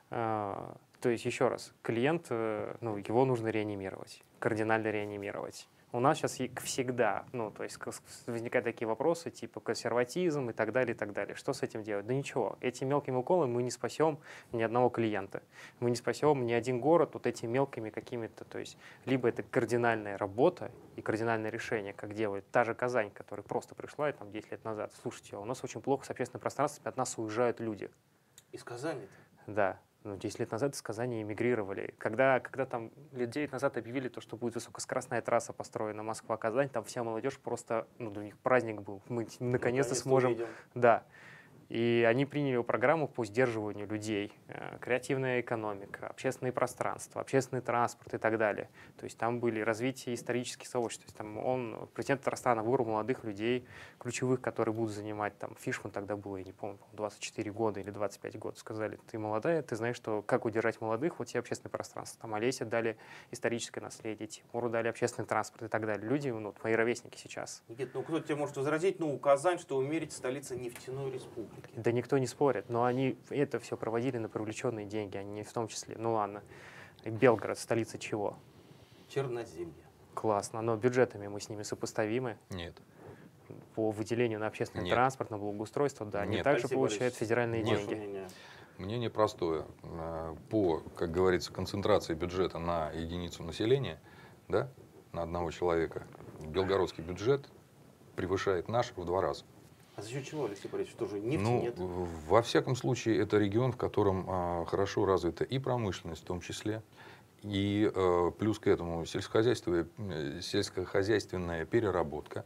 Speaker 3: То есть, еще раз, клиент, ну, его нужно реанимировать, кардинально реанимировать. У нас сейчас всегда, ну, то есть возникают такие вопросы, типа консерватизм и так далее, и так далее. Что с этим делать? Да ничего, этими мелкими уколами мы не спасем ни одного клиента. Мы не спасем ни один город вот этими мелкими какими-то, то есть либо это кардинальная работа и кардинальное решение, как делает та же Казань, которая просто пришла и, там 10 лет назад. Слушайте, у нас очень плохо с общественным пространством, от нас уезжают люди.
Speaker 1: Из Казани-то.
Speaker 3: Да. Ну, 10 лет назад из Казани эмигрировали. Когда там лет 9 назад объявили то, что будет высокоскоростная трасса построена Москва-Казань, там вся молодежь просто, ну, для них праздник был. Мы наконец-то сможем...
Speaker 1: увидим.
Speaker 3: Да. И они приняли программу по сдерживанию людей, креативная экономика, общественные пространства, общественный транспорт и так далее. То есть там были развитие исторических сообществ. То есть там президент Татарстана выбрал молодых людей, ключевых, которые будут занимать, там, Фишман тогда было, я не помню, 24 года или 25 год. Сказали, ты молодая, ты знаешь, что, как удержать молодых, вот тебе общественное пространство. Там Олесе дали историческое наследие, Тимуру дали общественный транспорт и так далее. Люди, ну, твои ровесники сейчас.
Speaker 1: Никит, ну кто-то тебе может возразить, ну Казань, что умерить столица нефтяной республики.
Speaker 3: Да никто не спорит, но они это все проводили на привлеченные деньги, они не в том числе. Ну ладно, Белгород, столица чего?
Speaker 1: Черноземье.
Speaker 3: Классно, но бюджетами мы с ними сопоставимы.
Speaker 2: Нет.
Speaker 3: По выделению на общественный
Speaker 2: Нет.
Speaker 3: транспорт, на благоустройство, да, они
Speaker 2: Нет.
Speaker 3: также
Speaker 1: Алексей
Speaker 3: получают
Speaker 1: Борисович,
Speaker 3: федеральные
Speaker 2: Нет.
Speaker 1: ваше
Speaker 3: деньги.
Speaker 1: мнение?
Speaker 2: Мнение простое. По, как говорится, концентрации бюджета на единицу населения, да, на одного человека, белгородский бюджет превышает наш в 2 раза.
Speaker 1: А за счет чего, Алексей Борисович, тоже нефти
Speaker 2: Ну,
Speaker 1: нет?
Speaker 2: во всяком случае, это регион, в котором хорошо развита и промышленность в том числе, и плюс к этому сельскохозяйственная переработка,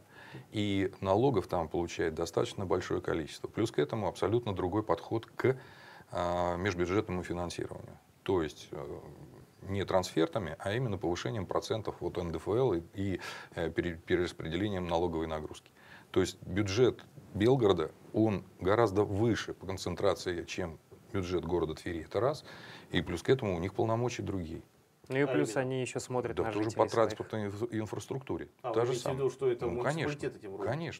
Speaker 2: и налогов там получает достаточно большое количество. Плюс к этому абсолютно другой подход к межбюджетному финансированию. То есть не трансфертами, а именно повышением процентов от НДФЛ и перераспределением налоговой нагрузки. То есть бюджет Белгорода, он гораздо выше по концентрации, чем бюджет города Твери. Это раз. И плюс к этому у них полномочия другие.
Speaker 3: Ну и плюс
Speaker 1: именно?
Speaker 3: они еще смотрят
Speaker 2: Да
Speaker 3: на
Speaker 2: тоже
Speaker 3: жителей
Speaker 2: по
Speaker 3: своих.
Speaker 2: транспортной инфраструктуре.
Speaker 1: А
Speaker 2: Та
Speaker 1: вы
Speaker 2: же
Speaker 1: имеете в
Speaker 2: самая.
Speaker 1: виду, что это
Speaker 2: Ну,
Speaker 1: муниципалитет этим руководит?
Speaker 2: Конечно.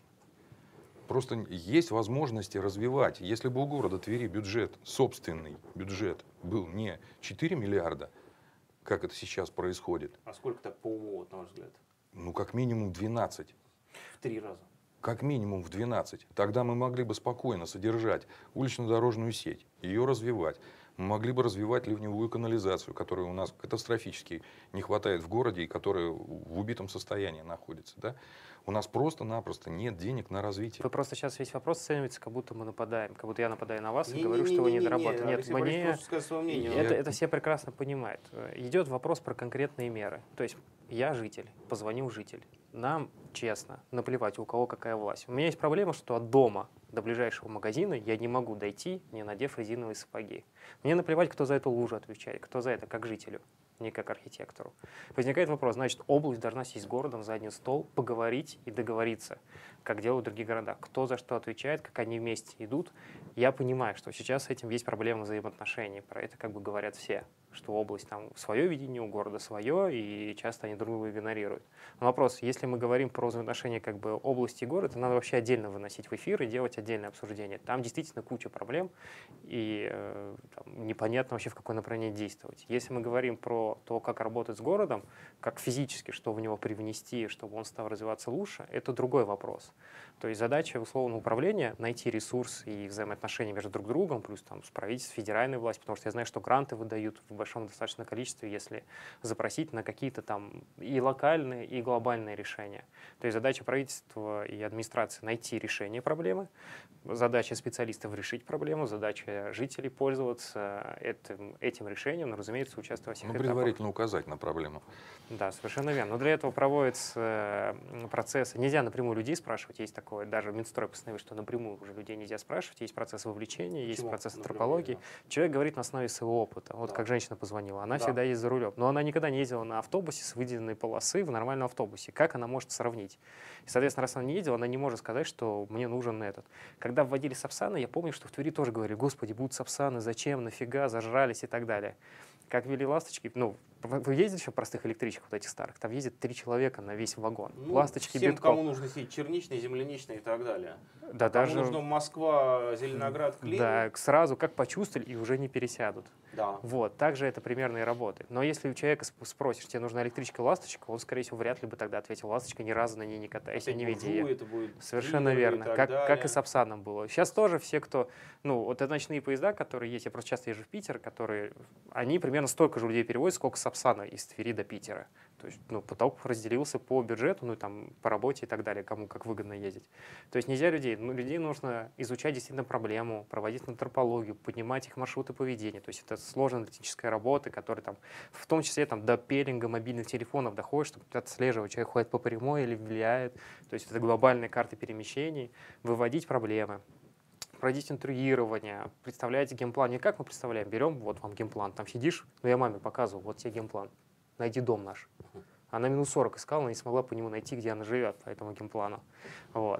Speaker 2: Просто есть возможности развивать. Если бы у города Твери бюджет, собственный бюджет, был не 4 миллиарда, как это сейчас происходит,
Speaker 1: А сколько так по уму, вот, на ваш взгляд?
Speaker 2: ну как минимум 12.
Speaker 1: В 3 раза.
Speaker 2: Как минимум в 12. Тогда мы могли бы спокойно содержать улично-дорожную сеть, ее развивать. Мы могли бы развивать ливневую канализацию, которой у нас катастрофически не хватает в городе и которая в убитом состоянии находится. Да? У нас просто-напросто нет денег на развитие.
Speaker 3: Вы просто сейчас весь вопрос оцениваете, как будто мы нападаем, как будто я нападаю на вас и
Speaker 1: Не-
Speaker 3: говорю,
Speaker 1: не-
Speaker 3: что вы
Speaker 1: не-
Speaker 3: не
Speaker 1: не-
Speaker 3: дорабатываете. Нет,
Speaker 1: Алексей Борисович
Speaker 3: мне...
Speaker 1: просто сказал свое мнение.
Speaker 3: Это все прекрасно понимают. Идет вопрос про конкретные меры. То есть я житель, позвонил житель. Нам, честно, наплевать, у кого какая власть. У меня есть проблема, что от дома до ближайшего магазина я не могу дойти, не надев резиновые сапоги. Мне наплевать, кто за эту лужу отвечает, кто за это, как жителю, не как архитектору. Возникает вопрос, значит, область должна сесть с городом за один стол, поговорить и договориться, как делают в других городах. Кто за что отвечает, как они вместе идут. Я понимаю, что сейчас с этим есть проблема взаимоотношений. Про это как бы говорят все, что область там свое видение, у города свое, и часто они друг друга игнорируют. Но вопрос, если мы говорим про взаимоотношения как бы области и города, надо вообще отдельно выносить в эфир и делать отдельное обсуждение. Там действительно куча проблем, и там, непонятно вообще, в какое направление действовать. Если мы говорим про то, как работать с городом, как физически, что в него привнести, чтобы он стал развиваться лучше, это другой вопрос. То есть задача условного управления — найти ресурс и взаимоотношения между друг другом, плюс там с правительством, федеральной властью, потому что я знаю, что гранты выдают в большом достаточно количестве, если запросить на какие-то там и локальные, и глобальные решения. То есть задача правительства и администрации — найти решение проблемы, задача специалистов — решить проблему, задача жителей — пользоваться этим решением, но, разумеется, участвовать во всех этапах.
Speaker 2: Предварительно указать на проблему.
Speaker 3: Да, совершенно верно. Но для этого проводятся процессы. Нельзя напрямую людей спрашивать. Есть такое, даже Минстрой постановил, что напрямую уже людей нельзя спрашивать. Есть процесс вовлечения, есть
Speaker 1: Почему
Speaker 3: процесс
Speaker 1: напрямую
Speaker 3: антропологии.
Speaker 1: нельзя?
Speaker 3: Человек говорит на основе своего опыта. Вот
Speaker 1: Да.
Speaker 3: как женщина позвонила. Она
Speaker 1: Да.
Speaker 3: всегда ездит за рулем. Но она никогда не ездила на автобусе с выделенной полосы в нормальном автобусе. Как она может сравнить? И, соответственно, раз она не ездила, она не может сказать, что мне нужен этот. Когда вводили сапсаны, я помню, что в Твери тоже говорили: господи, будут сапсаны, зачем, нафига, зажрались и так далее. Как ввели ласточки, ну, вы ездили еще в простых электричках вот этих старых, там ездит 3 человека на весь вагон.
Speaker 1: Ну,
Speaker 3: Ласточки
Speaker 1: всем,
Speaker 3: битком.
Speaker 1: кому нужно сеять черничный, земляничный и так далее.
Speaker 3: Да,
Speaker 1: Кому
Speaker 3: даже...
Speaker 1: нужно Москва, Зеленоград, Клин.
Speaker 3: Да, сразу как почувствовали и уже не пересядут.
Speaker 1: Да.
Speaker 3: Вот, так же это примерно и работает. Но если у человека спросишь, тебе нужна электричка, ласточка, он, скорее всего, вряд ли бы тогда ответил: ласточка, ни разу на ней не катаюсь,
Speaker 1: Опять
Speaker 3: не видя
Speaker 1: буржуи,
Speaker 3: ее.
Speaker 1: это будет
Speaker 3: Совершенно
Speaker 1: триллеры и
Speaker 3: верно.
Speaker 1: так
Speaker 3: Как и
Speaker 1: далее.
Speaker 3: с Сапсаном было. Сейчас тоже все, кто... Ну, вот это ночные поезда, которые есть, я просто часто езжу в Питер, которые... Они примерно столько же людей перевозят, сколько Сапсана из Твери до Питера. То есть, ну, поток разделился по бюджету, ну, там, по работе и так далее, кому как выгодно ездить. То есть нельзя людей... Ну, людей нужно изучать действительно проблему, проводить антропологию, поднимать их маршруты поведения. То есть это сложная аналитическая работа, которая там, в том числе там, до пелинга мобильных телефонов доходит, чтобы отслеживать, человек ходит по прямой или влияет. То есть это глобальные карты перемещений, выводить проблемы, проводить интервьюирование, представлять геймплан. Не как мы представляем, берем, вот вам геймплан, там сидишь, ну я маме показывал, вот тебе геймплан, найди дом наш. Она минут 40 искала, но не смогла по нему найти, где она живет, по этому геймплану. Вот.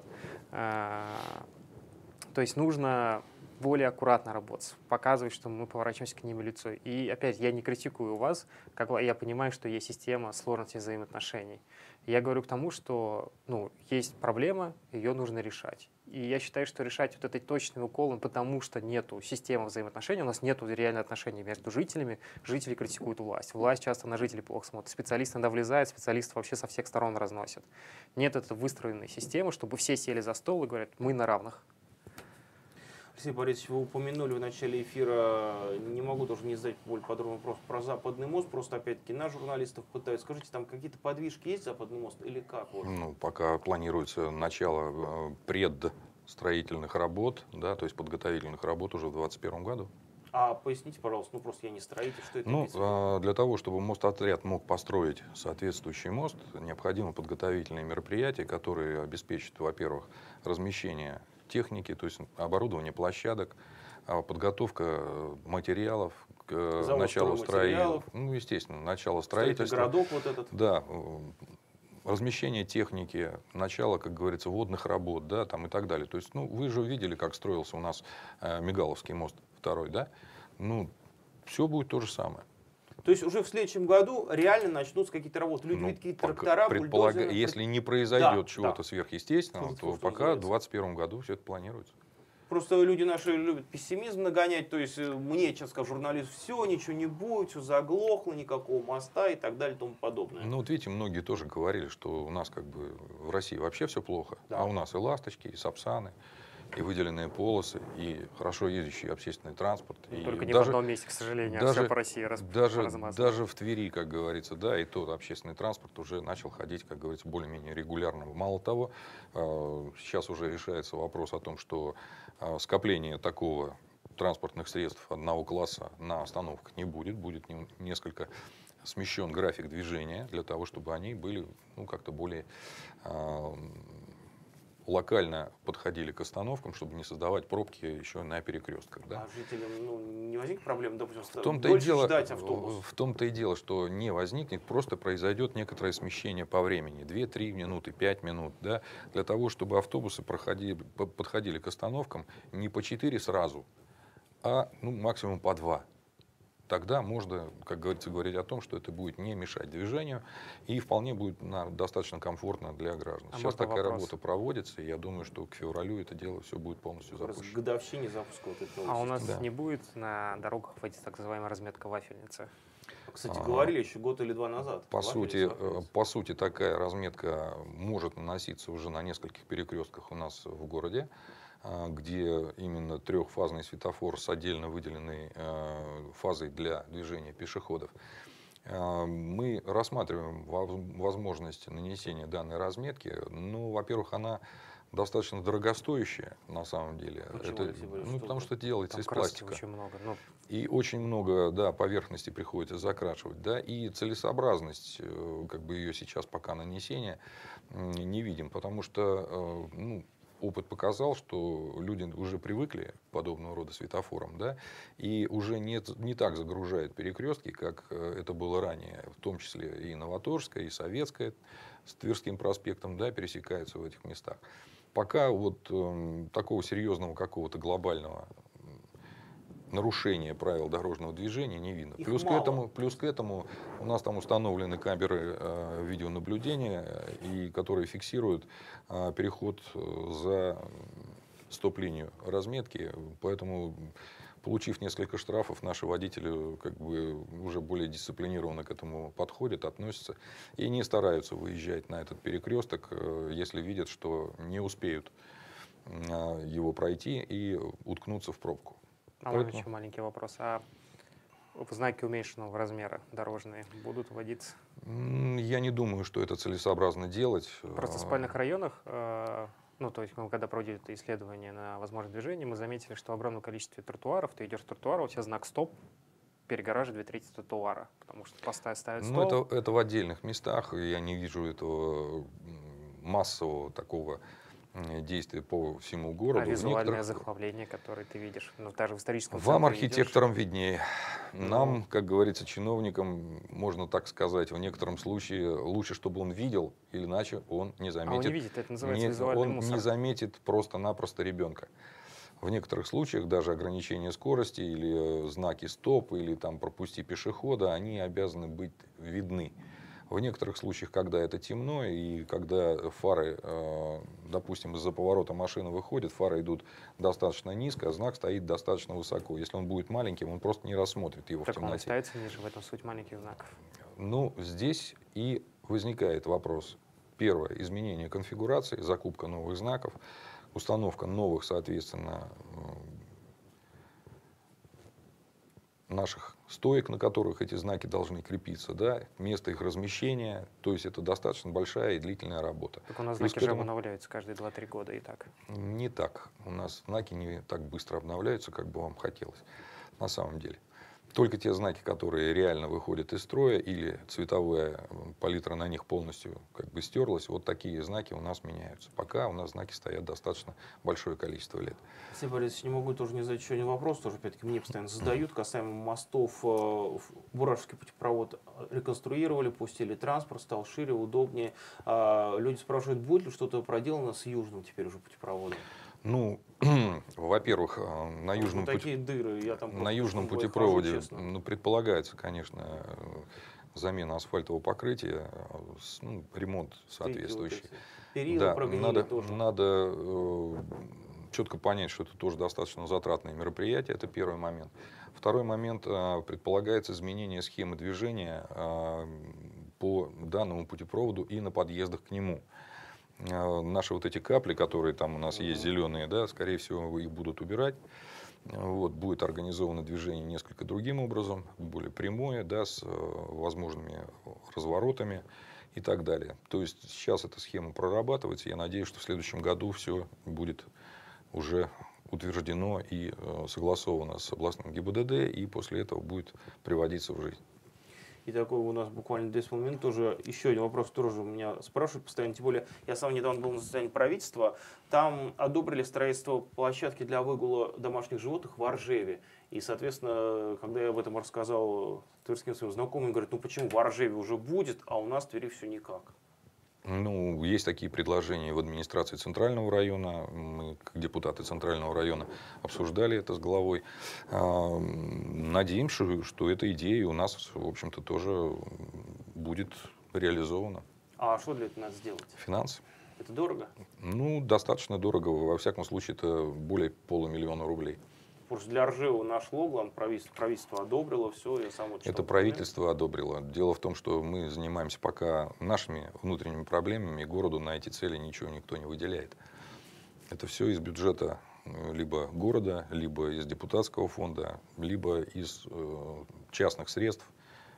Speaker 3: То есть нужно более аккуратно работать, показывать, что мы поворачиваемся к ним лицом. И опять, я не критикую вас, как я понимаю, что есть система сложности взаимоотношений. Я говорю к тому, что ну, есть проблема, ее нужно решать. И я считаю, что решать вот этой точным уколом, потому что нету системы взаимоотношений, у нас нету реальных отношений между жителями, жители критикуют власть. Власть часто на жителей плохо смотрит. Специалисты иногда влезают, специалисты вообще со всех сторон разносят. Нет этой выстроенной системы, чтобы все сели за стол и говорят: мы на равных.
Speaker 1: Алексей Борисович, вы упомянули в начале эфира, не могу тоже не задать более подробный вопрос про Западный мост, просто опять-таки на журналистов пытаюсь. Скажите, там какие-то подвижки есть Западный мост или как? Вот?
Speaker 2: Ну, пока планируется начало предстроительных работ, да, то есть подготовительных работ уже в 2021 году.
Speaker 1: А поясните, пожалуйста, ну просто я не строитель, что это?
Speaker 2: Ну, для того, чтобы мостотряд мог построить соответствующий мост, необходимо подготовительные мероприятия, которые обеспечат, во-первых, размещение техники, то есть оборудование площадок, подготовка материалов к началу строительства. Ну, естественно, начало строительства.
Speaker 1: Городок вот этот.
Speaker 2: Да, размещение техники, начало, как говорится, водных работ, да, там и так далее. То есть, ну, вы же видели, как строился у нас Мигаловский мост второй, да? Ну, все будет то же самое.
Speaker 1: То есть уже в следующем году реально начнутся какие-то работы. Люди видят какие-то трактора, бульдозеры.
Speaker 2: Если не произойдет
Speaker 1: Да,
Speaker 2: чего-то сверхъестественного, то пока в 2021 году все это планируется.
Speaker 1: Просто люди наши любят пессимизм нагонять, то есть мне, честно скажу, журналист, все, ничего не будет, все заглохло, никакого моста и так далее и тому подобное.
Speaker 2: Ну вот видите, многие тоже говорили, что у нас как бы в России вообще все плохо,
Speaker 1: Да.
Speaker 2: а у нас и ласточки, и сапсаны, и выделенные полосы, и хорошо ездящий общественный транспорт. И
Speaker 3: Только не в
Speaker 2: даже,
Speaker 3: одном месте, к сожалению, а
Speaker 2: даже,
Speaker 3: все по России размазано.
Speaker 2: даже в Твери, как говорится, да, и тот общественный транспорт уже начал ходить, как говорится, более-менее регулярно. Мало того, сейчас уже решается вопрос о том, что скопление такого транспортных средств одного класса на остановках не будет, будет несколько смещен график движения для того, чтобы они были, ну, как-то более локально подходили к остановкам, чтобы не создавать пробки еще на перекрестках. Да?
Speaker 1: А жителям не возникнет проблем, допустим,
Speaker 2: ждать
Speaker 1: автобус?
Speaker 2: В том-то и дело, что не возникнет, просто произойдет некоторое смещение по времени. 2-3 минуты, 5 минут. Да? Для того, чтобы автобусы подходили к остановкам не по 4 сразу, а максимум по 2. Тогда можно, как говорится, говорить о том, что это будет не мешать движению и вполне будет достаточно комфортно для граждан. Сейчас такая работа проводится, и я думаю, что к февралю это дело все будет полностью запущено.
Speaker 1: К годовщине запуска вот этого.
Speaker 3: А у нас не будет на дорогах вводиться так называемая разметка вафельницы?
Speaker 1: Кстати, говорили еще год или два назад.
Speaker 2: По сути, такая разметка может наноситься уже на нескольких перекрестках у нас в городе, где именно трехфазный светофор с отдельно выделенной фазой для движения пешеходов. Мы рассматриваем возможность нанесения данной разметки. Ну, во-первых, она достаточно дорогостоящая на самом деле. Потому что это делается из пластика.
Speaker 3: Очень много.
Speaker 2: И очень много поверхности приходится закрашивать. Да, и целесообразность ее сейчас пока нанесения не видим, потому что опыт показал, что люди уже привыкли к подобного рода светофорам, да, и уже не так загружают перекрестки, как это было ранее, в том числе и Новоторжская, и Советская с Тверским проспектом, да, пересекаются в этих местах. Пока такого серьезного какого-то глобального нарушения правил дорожного движения не видно. Плюс к этому у нас там установлены камеры видеонаблюдения, которые фиксируют переход за стоп-линию разметки. Поэтому, получив несколько штрафов, наши водители уже более дисциплинированно к этому подходят, относятся и не стараются выезжать на этот перекресток, если видят, что не успеют его пройти и уткнуться в пробку.
Speaker 3: А вот еще маленький вопрос. А знаки уменьшенного размера дорожные будут вводиться?
Speaker 2: Я не думаю, что это целесообразно делать.
Speaker 3: Просто в спальных районах, то есть мы когда проводили это исследование на возможность движения, мы заметили, что в огромном количестве тротуаров, ты идешь с тротуара, у тебя знак «Стоп» перегораживает 2/3 тротуара, потому что ставят стол.
Speaker 2: Это в отдельных местах, я не вижу этого массового такого действия по всему городу.
Speaker 3: А визуальное захвавление, которое ты видишь, даже в историческом центре.
Speaker 2: Вам, архитекторам, виднее. Нам, как говорится, чиновникам, можно так сказать, в некотором случае лучше, чтобы он видел, или иначе он не заметит.
Speaker 3: А он не видит, это называется визуальный мусор.
Speaker 2: Он не заметит просто-напросто ребенка. В некоторых случаях даже ограничение скорости или знаки «Стоп», или там «Пропусти пешехода», они обязаны быть видны. В некоторых случаях, когда это темно, и когда фары, допустим, из-за поворота машина выходит, фары идут достаточно низко, а знак стоит достаточно высоко. Если он будет маленьким, он просто не рассмотрит его в темноте.
Speaker 3: Так он ставится ниже, в этом суть маленьких знаков.
Speaker 2: Здесь и возникает вопрос. Первое, изменение конфигурации, закупка новых знаков, установка новых, соответственно, наших стоек, на которых эти знаки должны крепиться, да, место их размещения. То есть это достаточно большая и длительная работа.
Speaker 3: Так у нас
Speaker 2: Плюс
Speaker 3: знаки
Speaker 2: к
Speaker 3: же
Speaker 2: этому
Speaker 3: обновляются каждые 2-3 года и так.
Speaker 2: не так. У нас знаки не так быстро обновляются, как бы вам хотелось на самом деле. Только те знаки, которые реально выходят из строя или цветовая палитра на них полностью как бы стерлась, вот такие знаки у нас меняются. Пока у нас знаки стоят достаточно большое количество лет.
Speaker 1: Алексей Борисович, не могу тоже не задать еще один вопрос, тоже опять-таки мне постоянно задают, касаемо мостов. Буражский путепровод реконструировали, пустили транспорт, стал шире, удобнее. Люди спрашивают, будет ли что-то проделано с южным теперь уже путепроводом?
Speaker 2: Ну, во-первых, на южном,
Speaker 1: такие дыры, я там
Speaker 2: на южном
Speaker 1: просто
Speaker 2: путепроводе
Speaker 1: хожу,
Speaker 2: предполагается, конечно, замена асфальтового покрытия, ремонт соответствующий.
Speaker 1: Перила
Speaker 2: Да,
Speaker 1: прогнили тоже.
Speaker 2: надо четко понять, что это тоже достаточно затратное мероприятие, это первый момент. Второй момент, предполагается изменение схемы движения по данному путепроводу и на подъездах к нему. Наши вот эти капли, которые там у нас есть зеленые, да, скорее всего, их будут убирать. Вот, будет организовано движение несколько другим образом, более прямое, да, с возможными разворотами и так далее. То есть сейчас эта схема прорабатывается. Я надеюсь, что в следующем году все будет уже утверждено и согласовано с областным ГИБДД, и после этого будет приводиться в жизнь.
Speaker 1: И такой у нас буквально 2,5 минуты тоже. Еще один вопрос тоже у меня спрашивают постоянно. Тем более, я сам недавно был на заседании правительства. Там одобрили строительство площадки для выгула домашних животных в Оржеве. И, соответственно, когда я об этом рассказал тверским своим знакомым, говорят, ну почему в Оржеве уже будет, а у нас в Твери все никак.
Speaker 2: Ну, есть такие предложения в администрации Центрального района. Мы, как депутаты Центрального района, обсуждали это с главой. Надеемся, что эта идея у нас, в общем-то, тоже будет реализована.
Speaker 1: А что для этого надо сделать?
Speaker 2: Финансы.
Speaker 1: Это дорого?
Speaker 2: Ну, достаточно дорого. Во всяком случае, это более 500 000 рублей.
Speaker 1: Потому что для Оржева нашло, главное, правительство одобрило все, я сам
Speaker 2: Это правительство одобрило. Дело в том, что мы занимаемся пока нашими внутренними проблемами, и городу на эти цели ничего никто не выделяет. Это все из бюджета либо города, либо из депутатского фонда, либо из частных средств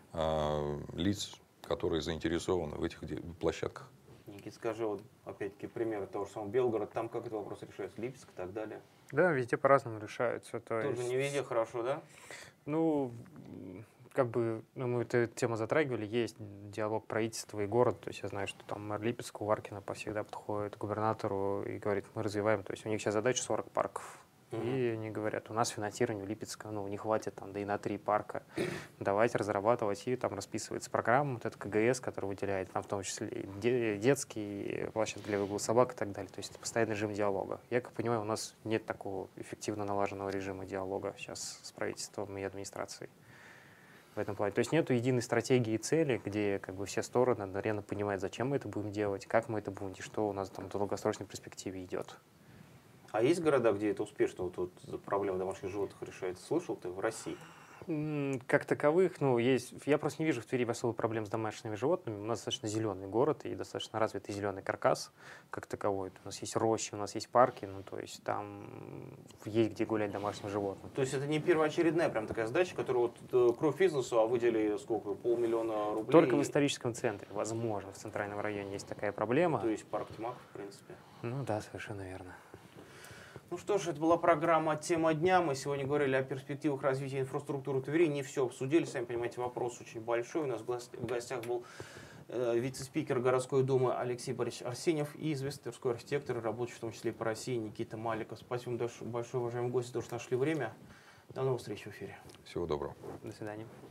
Speaker 2: лиц, которые заинтересованы в этих площадках.
Speaker 1: Никит, скажи, вот опять-таки пример того же самого Белгорода, там как этот вопрос решается, Липецк и так далее.
Speaker 3: Да, везде по-разному решаются.
Speaker 1: Тоже не везде хорошо, да?
Speaker 3: Ну, как бы, мы эту тему затрагивали, есть диалог правительства и города, то есть я знаю, что там мэр Липецка, Уваркина всегда подходит к губернатору и говорит, мы развиваем, то есть у них сейчас задача 40 парков. И они говорят, у нас финансирование у Липецка, не хватит там, да и на 3 парка. Давайте разрабатывать, и там расписывается программа, вот этот КГС, который выделяет, там в том числе и детские площадки для выгула собак и так далее. То есть это постоянный режим диалога. Я, как понимаю, у нас нет такого эффективно налаженного режима диалога сейчас с правительством и администрацией в этом плане. То есть нет единой стратегии и цели, где как бы все стороны одновременно понимают, зачем мы это будем делать, как мы это будем, и что у нас там в долгосрочной перспективе идет.
Speaker 1: А есть города, где это успешно, вот проблема домашних животных решается? Слышал ты в России?
Speaker 3: Как таковых, есть. Я просто не вижу в Твери особых проблем с домашними животными. У нас достаточно зеленый город и достаточно развитый зеленый каркас как таковой. У нас есть рощи, у нас есть парки, то есть там есть где гулять домашним животным.
Speaker 1: То есть это не первоочередная прям такая задача, которая вот кровь бизнесу, а выделили сколько, 500 000 рублей?
Speaker 3: Только в историческом центре, возможно, в центральном районе есть такая проблема.
Speaker 1: То есть парк Тимаков, в принципе.
Speaker 3: Ну да, совершенно верно.
Speaker 1: Ну что ж, это была программа «Тема дня». Мы сегодня говорили о перспективах развития инфраструктуры Твери. Не все обсудили, сами понимаете, вопрос очень большой. У нас в гостях был вице-спикер городской думы Алексей Борисович Арсеньев и известный тверской архитектор, работающий в том числе и по России, Никита Маликов. Спасибо вам большое, уважаемые гости, за то, что нашли время. До новых встреч в эфире.
Speaker 2: Всего доброго.
Speaker 3: До свидания.